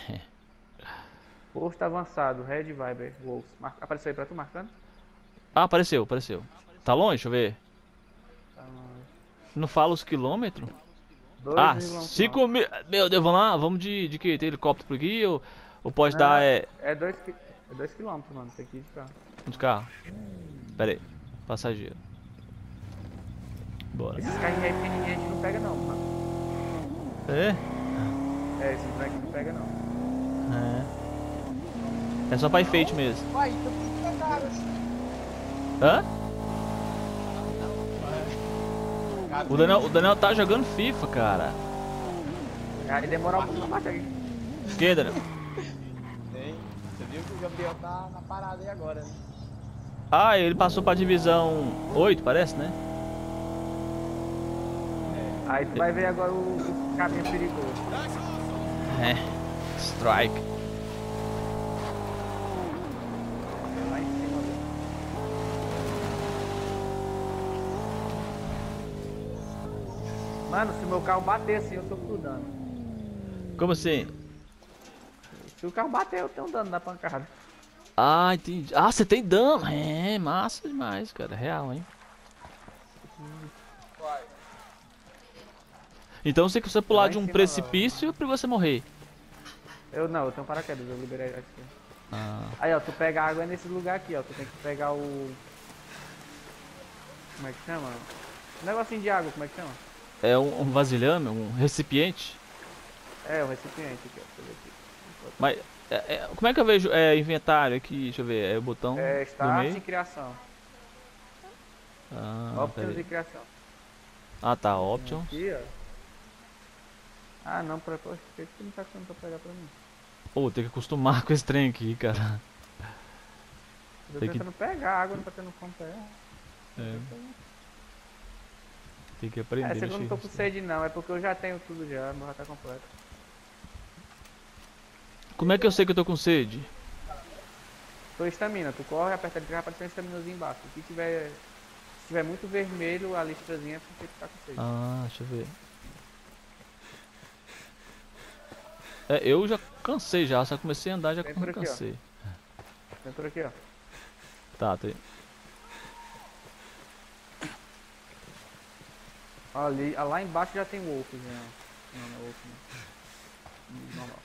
Posto avançado, Red Viber, Wolves. Apareceu aí pra tu marcando? Ah, apareceu. Tá longe? Deixa eu ver. Tá, Não fala os quilômetros? 2,1 Ah, 5 mil. Meu Deus, vamos lá? Vamos de quê? Tem helicóptero por aqui? Ou pode dar. É 2 km, mano. Tem que ir de carro. Uns carros? Pera aí. Passageiro. Bora. Esses carrinhos aí pequenininhos a gente não pega, não, mano. É? Esses daqui não pega, não. É só pra enfeite mesmo. Uai, então tem que pegar assim. Hã? O Daniel tá jogando FIFA, cara. Aí demora um pouco pra baixar aqui. Que, Daniel? Tem. Você viu que o Gabriel tá na parada aí agora, né? Ah, ele passou pra divisão 8, parece, né? Aí tu vai ver agora o caminho perigoso. É. Strike. Lá em cima, velho. Mano, se meu carro bater assim, eu tô com dano. Como assim? Se o carro bater, eu tenho dano na pancada. Ah, entendi. Ah, você tem dano. É, massa demais, cara. Real, hein? Então se você pular Lá de em um cima, precipício pra você morrer. Eu tenho paraquedas, eu liberei aqui. Ah, Aí, ó, tu pega água nesse lugar aqui, ó. Tu tem que pegar o... Como é que chama? Um negocinho de água, como é que chama? é um vasilhame, um recipiente. É, o recipiente aqui, ó. Deixa eu ver aqui. Mas como é que eu vejo inventário aqui? Deixa eu ver. É o botão É, do start e meio. criação. Ah, Options peraí. e criação. Ah, tá. Options. Aqui, ó. Ah, não, poxa, por que tu não tá achando pra pegar pra mim? Pô, tem que acostumar com esse trem aqui, cara. Eu tô Tem que- tentando pegar água, não tá tendo como pegar. É. Tem que aprender. É, se eu não tô mexer com nisso. sede não, é porque eu já tenho tudo já, meu já tá completo. Como é que eu sei que eu tô com sede? Tô estamina, tu corre, aperta ele, já aparece uma estaminazinha embaixo. Se tiver Se tiver muito vermelho, a listrazinha tem que ficar com sede. Ah, deixa eu ver. É, eu já cansei já, só comecei a andar já Vem por aqui, ó. cansei. Vem por aqui, ó. Tá, tem. Ali, lá embaixo já tem wolf, né? Não, não é wolf não. Normal.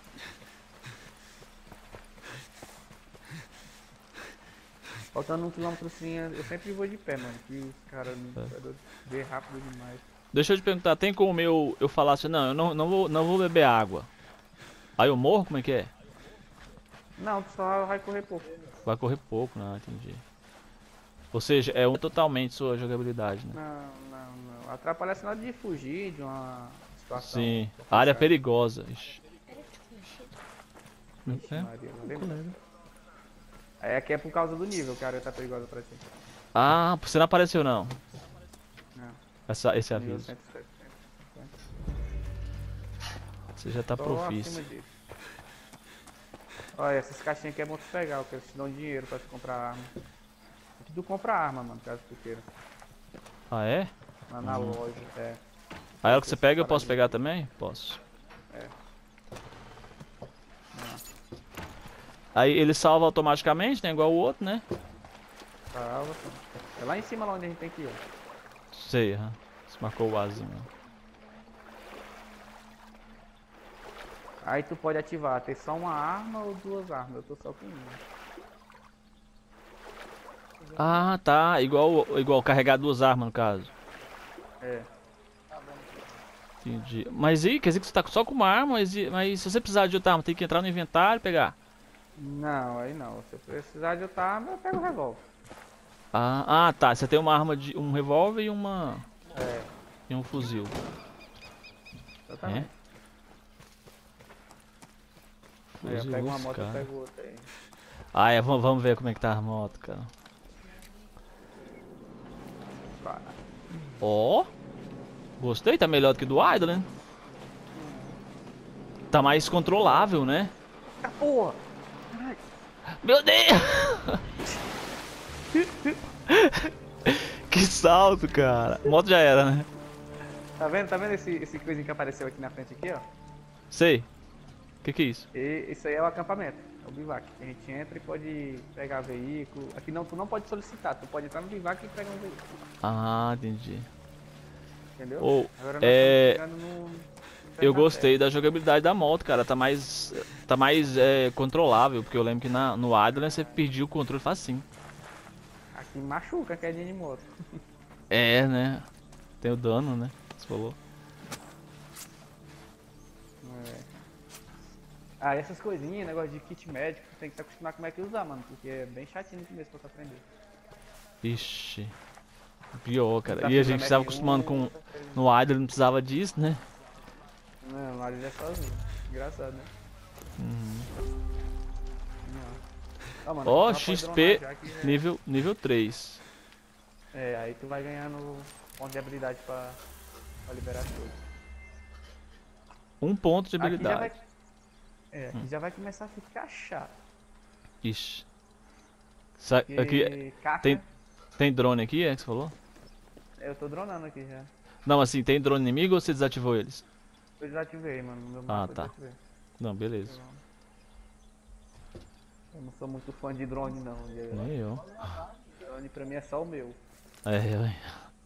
Faltando 1 km, eu sempre vou de pé, mano. Que os caras vê rápido demais. Deixa eu te perguntar, tem como eu falar assim, não, eu não vou beber água. Aí eu morro, como é que é? Não, tu só vai correr pouco. Vai correr pouco, não, entendi. Ou seja, é totalmente sua jogabilidade, né? Não. Atrapalha a hora de fugir de uma situação. Sim, área perigosa. Ixi. É? Maria, lá vem. Aí aqui é por causa do nível que a área tá perigosa pra ti. Ah, você não apareceu não. Não. Esse Nível aviso. 150. Você já tá Só profício. acima disso. Olha, essas caixinhas aqui é bom tu pegar, porque eles te dão dinheiro pra tu comprar arma. Aqui tu compra arma, mano, caso tu queira. Ah, é? Lá na loja, é. Aí ela que você pega, eu posso pegar também? Posso. É. Aí ele salva automaticamente, né? Igual o outro, né? Salva. É lá em cima lá onde a gente tem que ir, ó. Sei, aham. Você marcou o azinho. Aí tu pode ativar, ter só uma arma ou 2 armas. Eu tô só com uma. Ah, tá. Igual carregar 2 armas no caso. É. Entendi. Mas aí, quer dizer que você tá só com uma arma, mas se você precisar de outra arma, tem que entrar no inventário e pegar. Não, aí não. Se eu precisar de outra arma, eu pego o revólver. Ah, tá. Você tem uma arma de um revólver e É, e um fuzil. exatamente. É, eu Fuzil, pego uma moto, cara. eu pego outra aí. Ah, é, vamos ver como é que tá a moto, cara. Pá. Ó. Gostei, tá melhor do que do Idle, né? Tá mais controlável, né? Ah, porra! Meu Deus! Que salto, cara. A moto já era, né? Tá vendo esse coisinho que apareceu aqui na frente aqui, ó? Sei. Que é isso? E isso aí é o acampamento, é o bivac. A gente entra e pode pegar veículo. Aqui não, tu não pode solicitar, tu pode entrar no bivac e pegar um veículo. Ah, entendi. Entendeu? Ou, Agora nós é... estamos chegando no Eu gostei da jogabilidade da moto, cara. Tá mais controlável, porque eu lembro que no Idle você perdia o controle facinho. Aqui machuca a quedinha de moto. É, né? Tem o dano, né? Você falou. Ah, essas coisinhas, negócio de kit médico, tem que se acostumar como é que usar, mano. Porque é bem chatinho no começo pra tu aprender. Ixi. Pior, cara. Tá E a precisando gente tava F1, acostumando com... No Idle não precisava disso, né? Não, lá ele é sozinho. Engraçado, né? Não. Ah, mano, Ó, ela pode XP dronar já que nível 3. É, aí tu vai ganhando ponto de habilidade pra liberar tudo. 1 ponto de Aqui já habilidade. vai... aqui já vai começar a ficar chato. Ixi. Porque Aqui, carga... tem drone aqui, é que você falou? Eu tô dronando aqui já. Não, assim, tem drone inimigo ou você desativou eles? Eu desativei, mano. Meu Ah, mapa eu tá. desativei. Não, beleza. Eu não sou muito fã de drone, não. Nem eu. Drone pra mim é só o meu. É.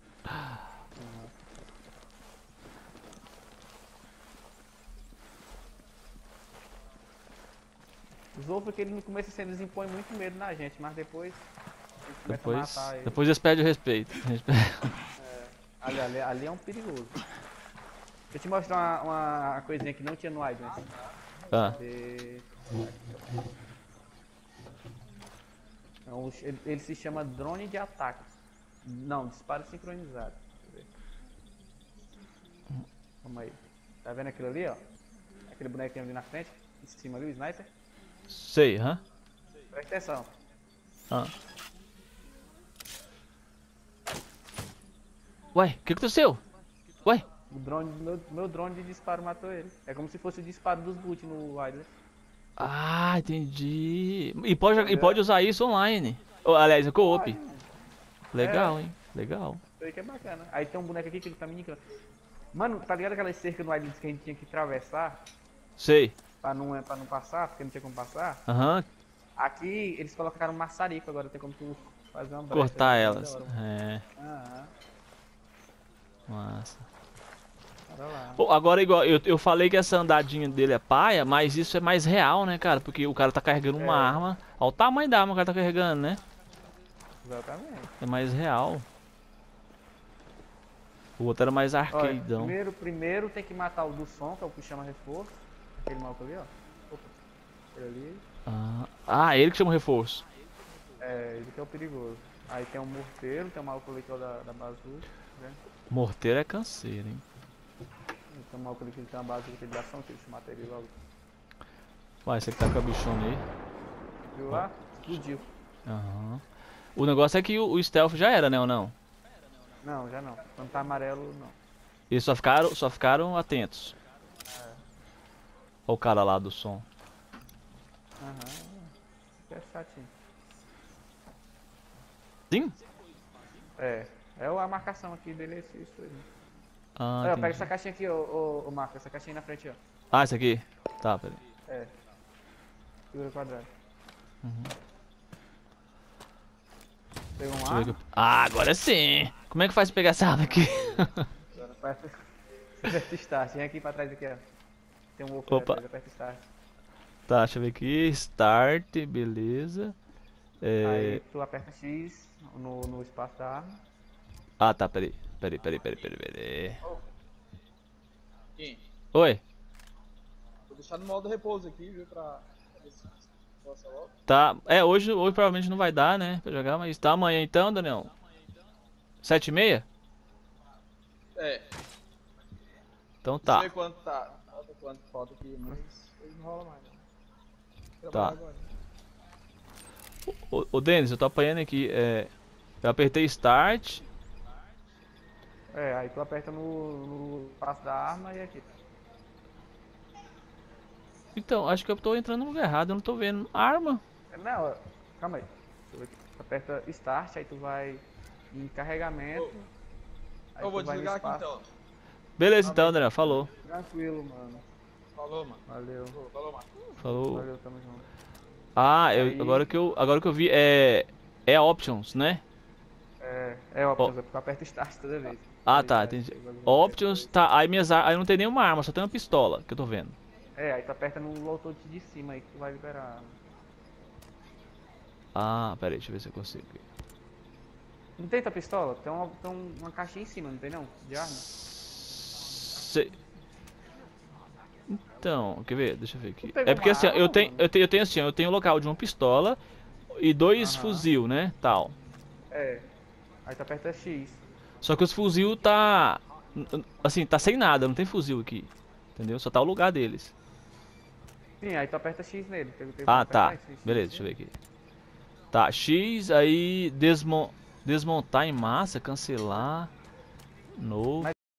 Os Wolf que ele no começo assim, eles impõem muito medo na gente, mas depois a gente começa a matar eles. Depois eles perdem o respeito. Ali é um perigoso. Deixa eu te mostrar uma coisinha que não tinha no Idle. Ah. Ele se chama drone de ataque. Não, disparo sincronizado. Deixa eu ver. Calma aí. Tá vendo aquilo ali, ó? Aquele bonequinho ali na frente? Em cima ali, o sniper? Sei, hã? Presta atenção. Ah. Ué, o que aconteceu? Ué? O drone, meu drone de disparo matou ele. É como se fosse o disparo dos boot no Idle. Ah, entendi. E pode usar isso online. Ou, aliás, é co-op. Legal, hein? Legal. Isso aí que é bacana. Aí tem um boneco aqui que ele tá mini. Mano, tá ligado aquela cerca no Islands que a gente tinha que atravessar Sei. pra não passar, porque não tinha como passar? Aham. Aqui eles colocaram um maçarico, agora tem como tu fazer uma brecha. Cortar aí, elas. da hora. É. Aham, Massa. bora lá. Pô, agora igual, eu falei que essa andadinha dele é paia, mas isso é mais real, né, cara? Porque o cara tá carregando uma arma. Olha o tamanho da arma que o cara tá carregando, né? Exatamente. É mais real. O outro era mais Olha, arcadeão. primeiro tem que matar o do som, que é o que chama reforço. Aquele maluco ali, ó. Opa. Ele ali. Ele que chama o reforço. É, ele que é o perigoso. Aí tem um morteiro, tem um maluco ali que é o da bazuca, né? Morteiro é canseiro, hein? Tem um maluco ali que ele tem uma bazuca de ação, que ele se mata ele logo. Vai, você que tá com a bichona aí. Viu lá? Explodiu. Aham. O negócio é que o stealth já era, né, ou não? Não, já não. Quando tá amarelo, não. Eles só ficaram atentos. Olha o cara lá do som. Aham. É chatinho. Sim? É a marcação aqui dele, é isso aí. Ah, Olha, pega entendi. essa caixinha aqui, ô Marco, essa caixinha aí na frente, ó. Ah, esse aqui? Tá, peraí. É. Segura o quadrado. Pegou um Deixa eu ver ar. aqui. Ah, agora sim! Como é que faz pra pegar essa arma aqui? Aperta start. Vem aqui pra trás aqui, ó. Tem um wolf Opa. atrás, aperta start. Tá, deixa eu ver aqui. Start, beleza. Aí tu aperta X no espaço da arma. Ah, tá, peraí. Peraí. Aqui. Oi, Vou deixar no modo repouso aqui, viu? Pra ver se possa logo. tá. Hoje provavelmente não vai dar, né? Pra jogar, mas tá amanhã então, Daniel? 7h30? É. Então Deixa tá. eu ver quanto falta aqui, mas hoje não rola mais. Né? Tá. Agora. Ô Denis, eu tô apanhando aqui. Eu apertei Start. Aí tu aperta no espaço da arma e aqui. Então, acho que eu tô entrando no lugar errado, eu não tô vendo. Arma? Não, calma aí. Tu aperta Start, aí tu vai em carregamento. Aí Eu vou tu vai no desligar aqui espaço. então. Beleza então, Daniel, falou. Tranquilo, mano. Falou, mano. Valeu. Falou, mano. Falou. Valeu, tamo junto. Aí... agora que eu vi é Options, né? É options, tu aperta Start toda vez. Ah, Aí tá, vai- entendi. vai- vai- Options, tá. Aí aí não tem nenhuma arma, só tem uma pistola que eu tô vendo. Aí tu aperta no loadout de cima aí que tu vai liberar a arma. Ah, pera aí, deixa eu ver se eu consigo. Não tem tua pistola? Tem uma caixinha em cima, não tem não? De arma? Então, quer ver? Deixa eu ver aqui. Tu pegou É porque uma assim, ó, arma, eu tenho assim, ó, eu tenho o local de uma pistola e dois Aham. fuzil, né? Tal. Aí tu aperta X. Só que os fuzil tá assim, tá sem nada, não tem fuzil aqui. Entendeu? Só tá o lugar deles. Sim, aí tu aperta X nele. Tem que Ah, apertar tá. X, Beleza, deixa eu ver aqui. Tá, X, aí desmontar em massa, cancelar. Novo.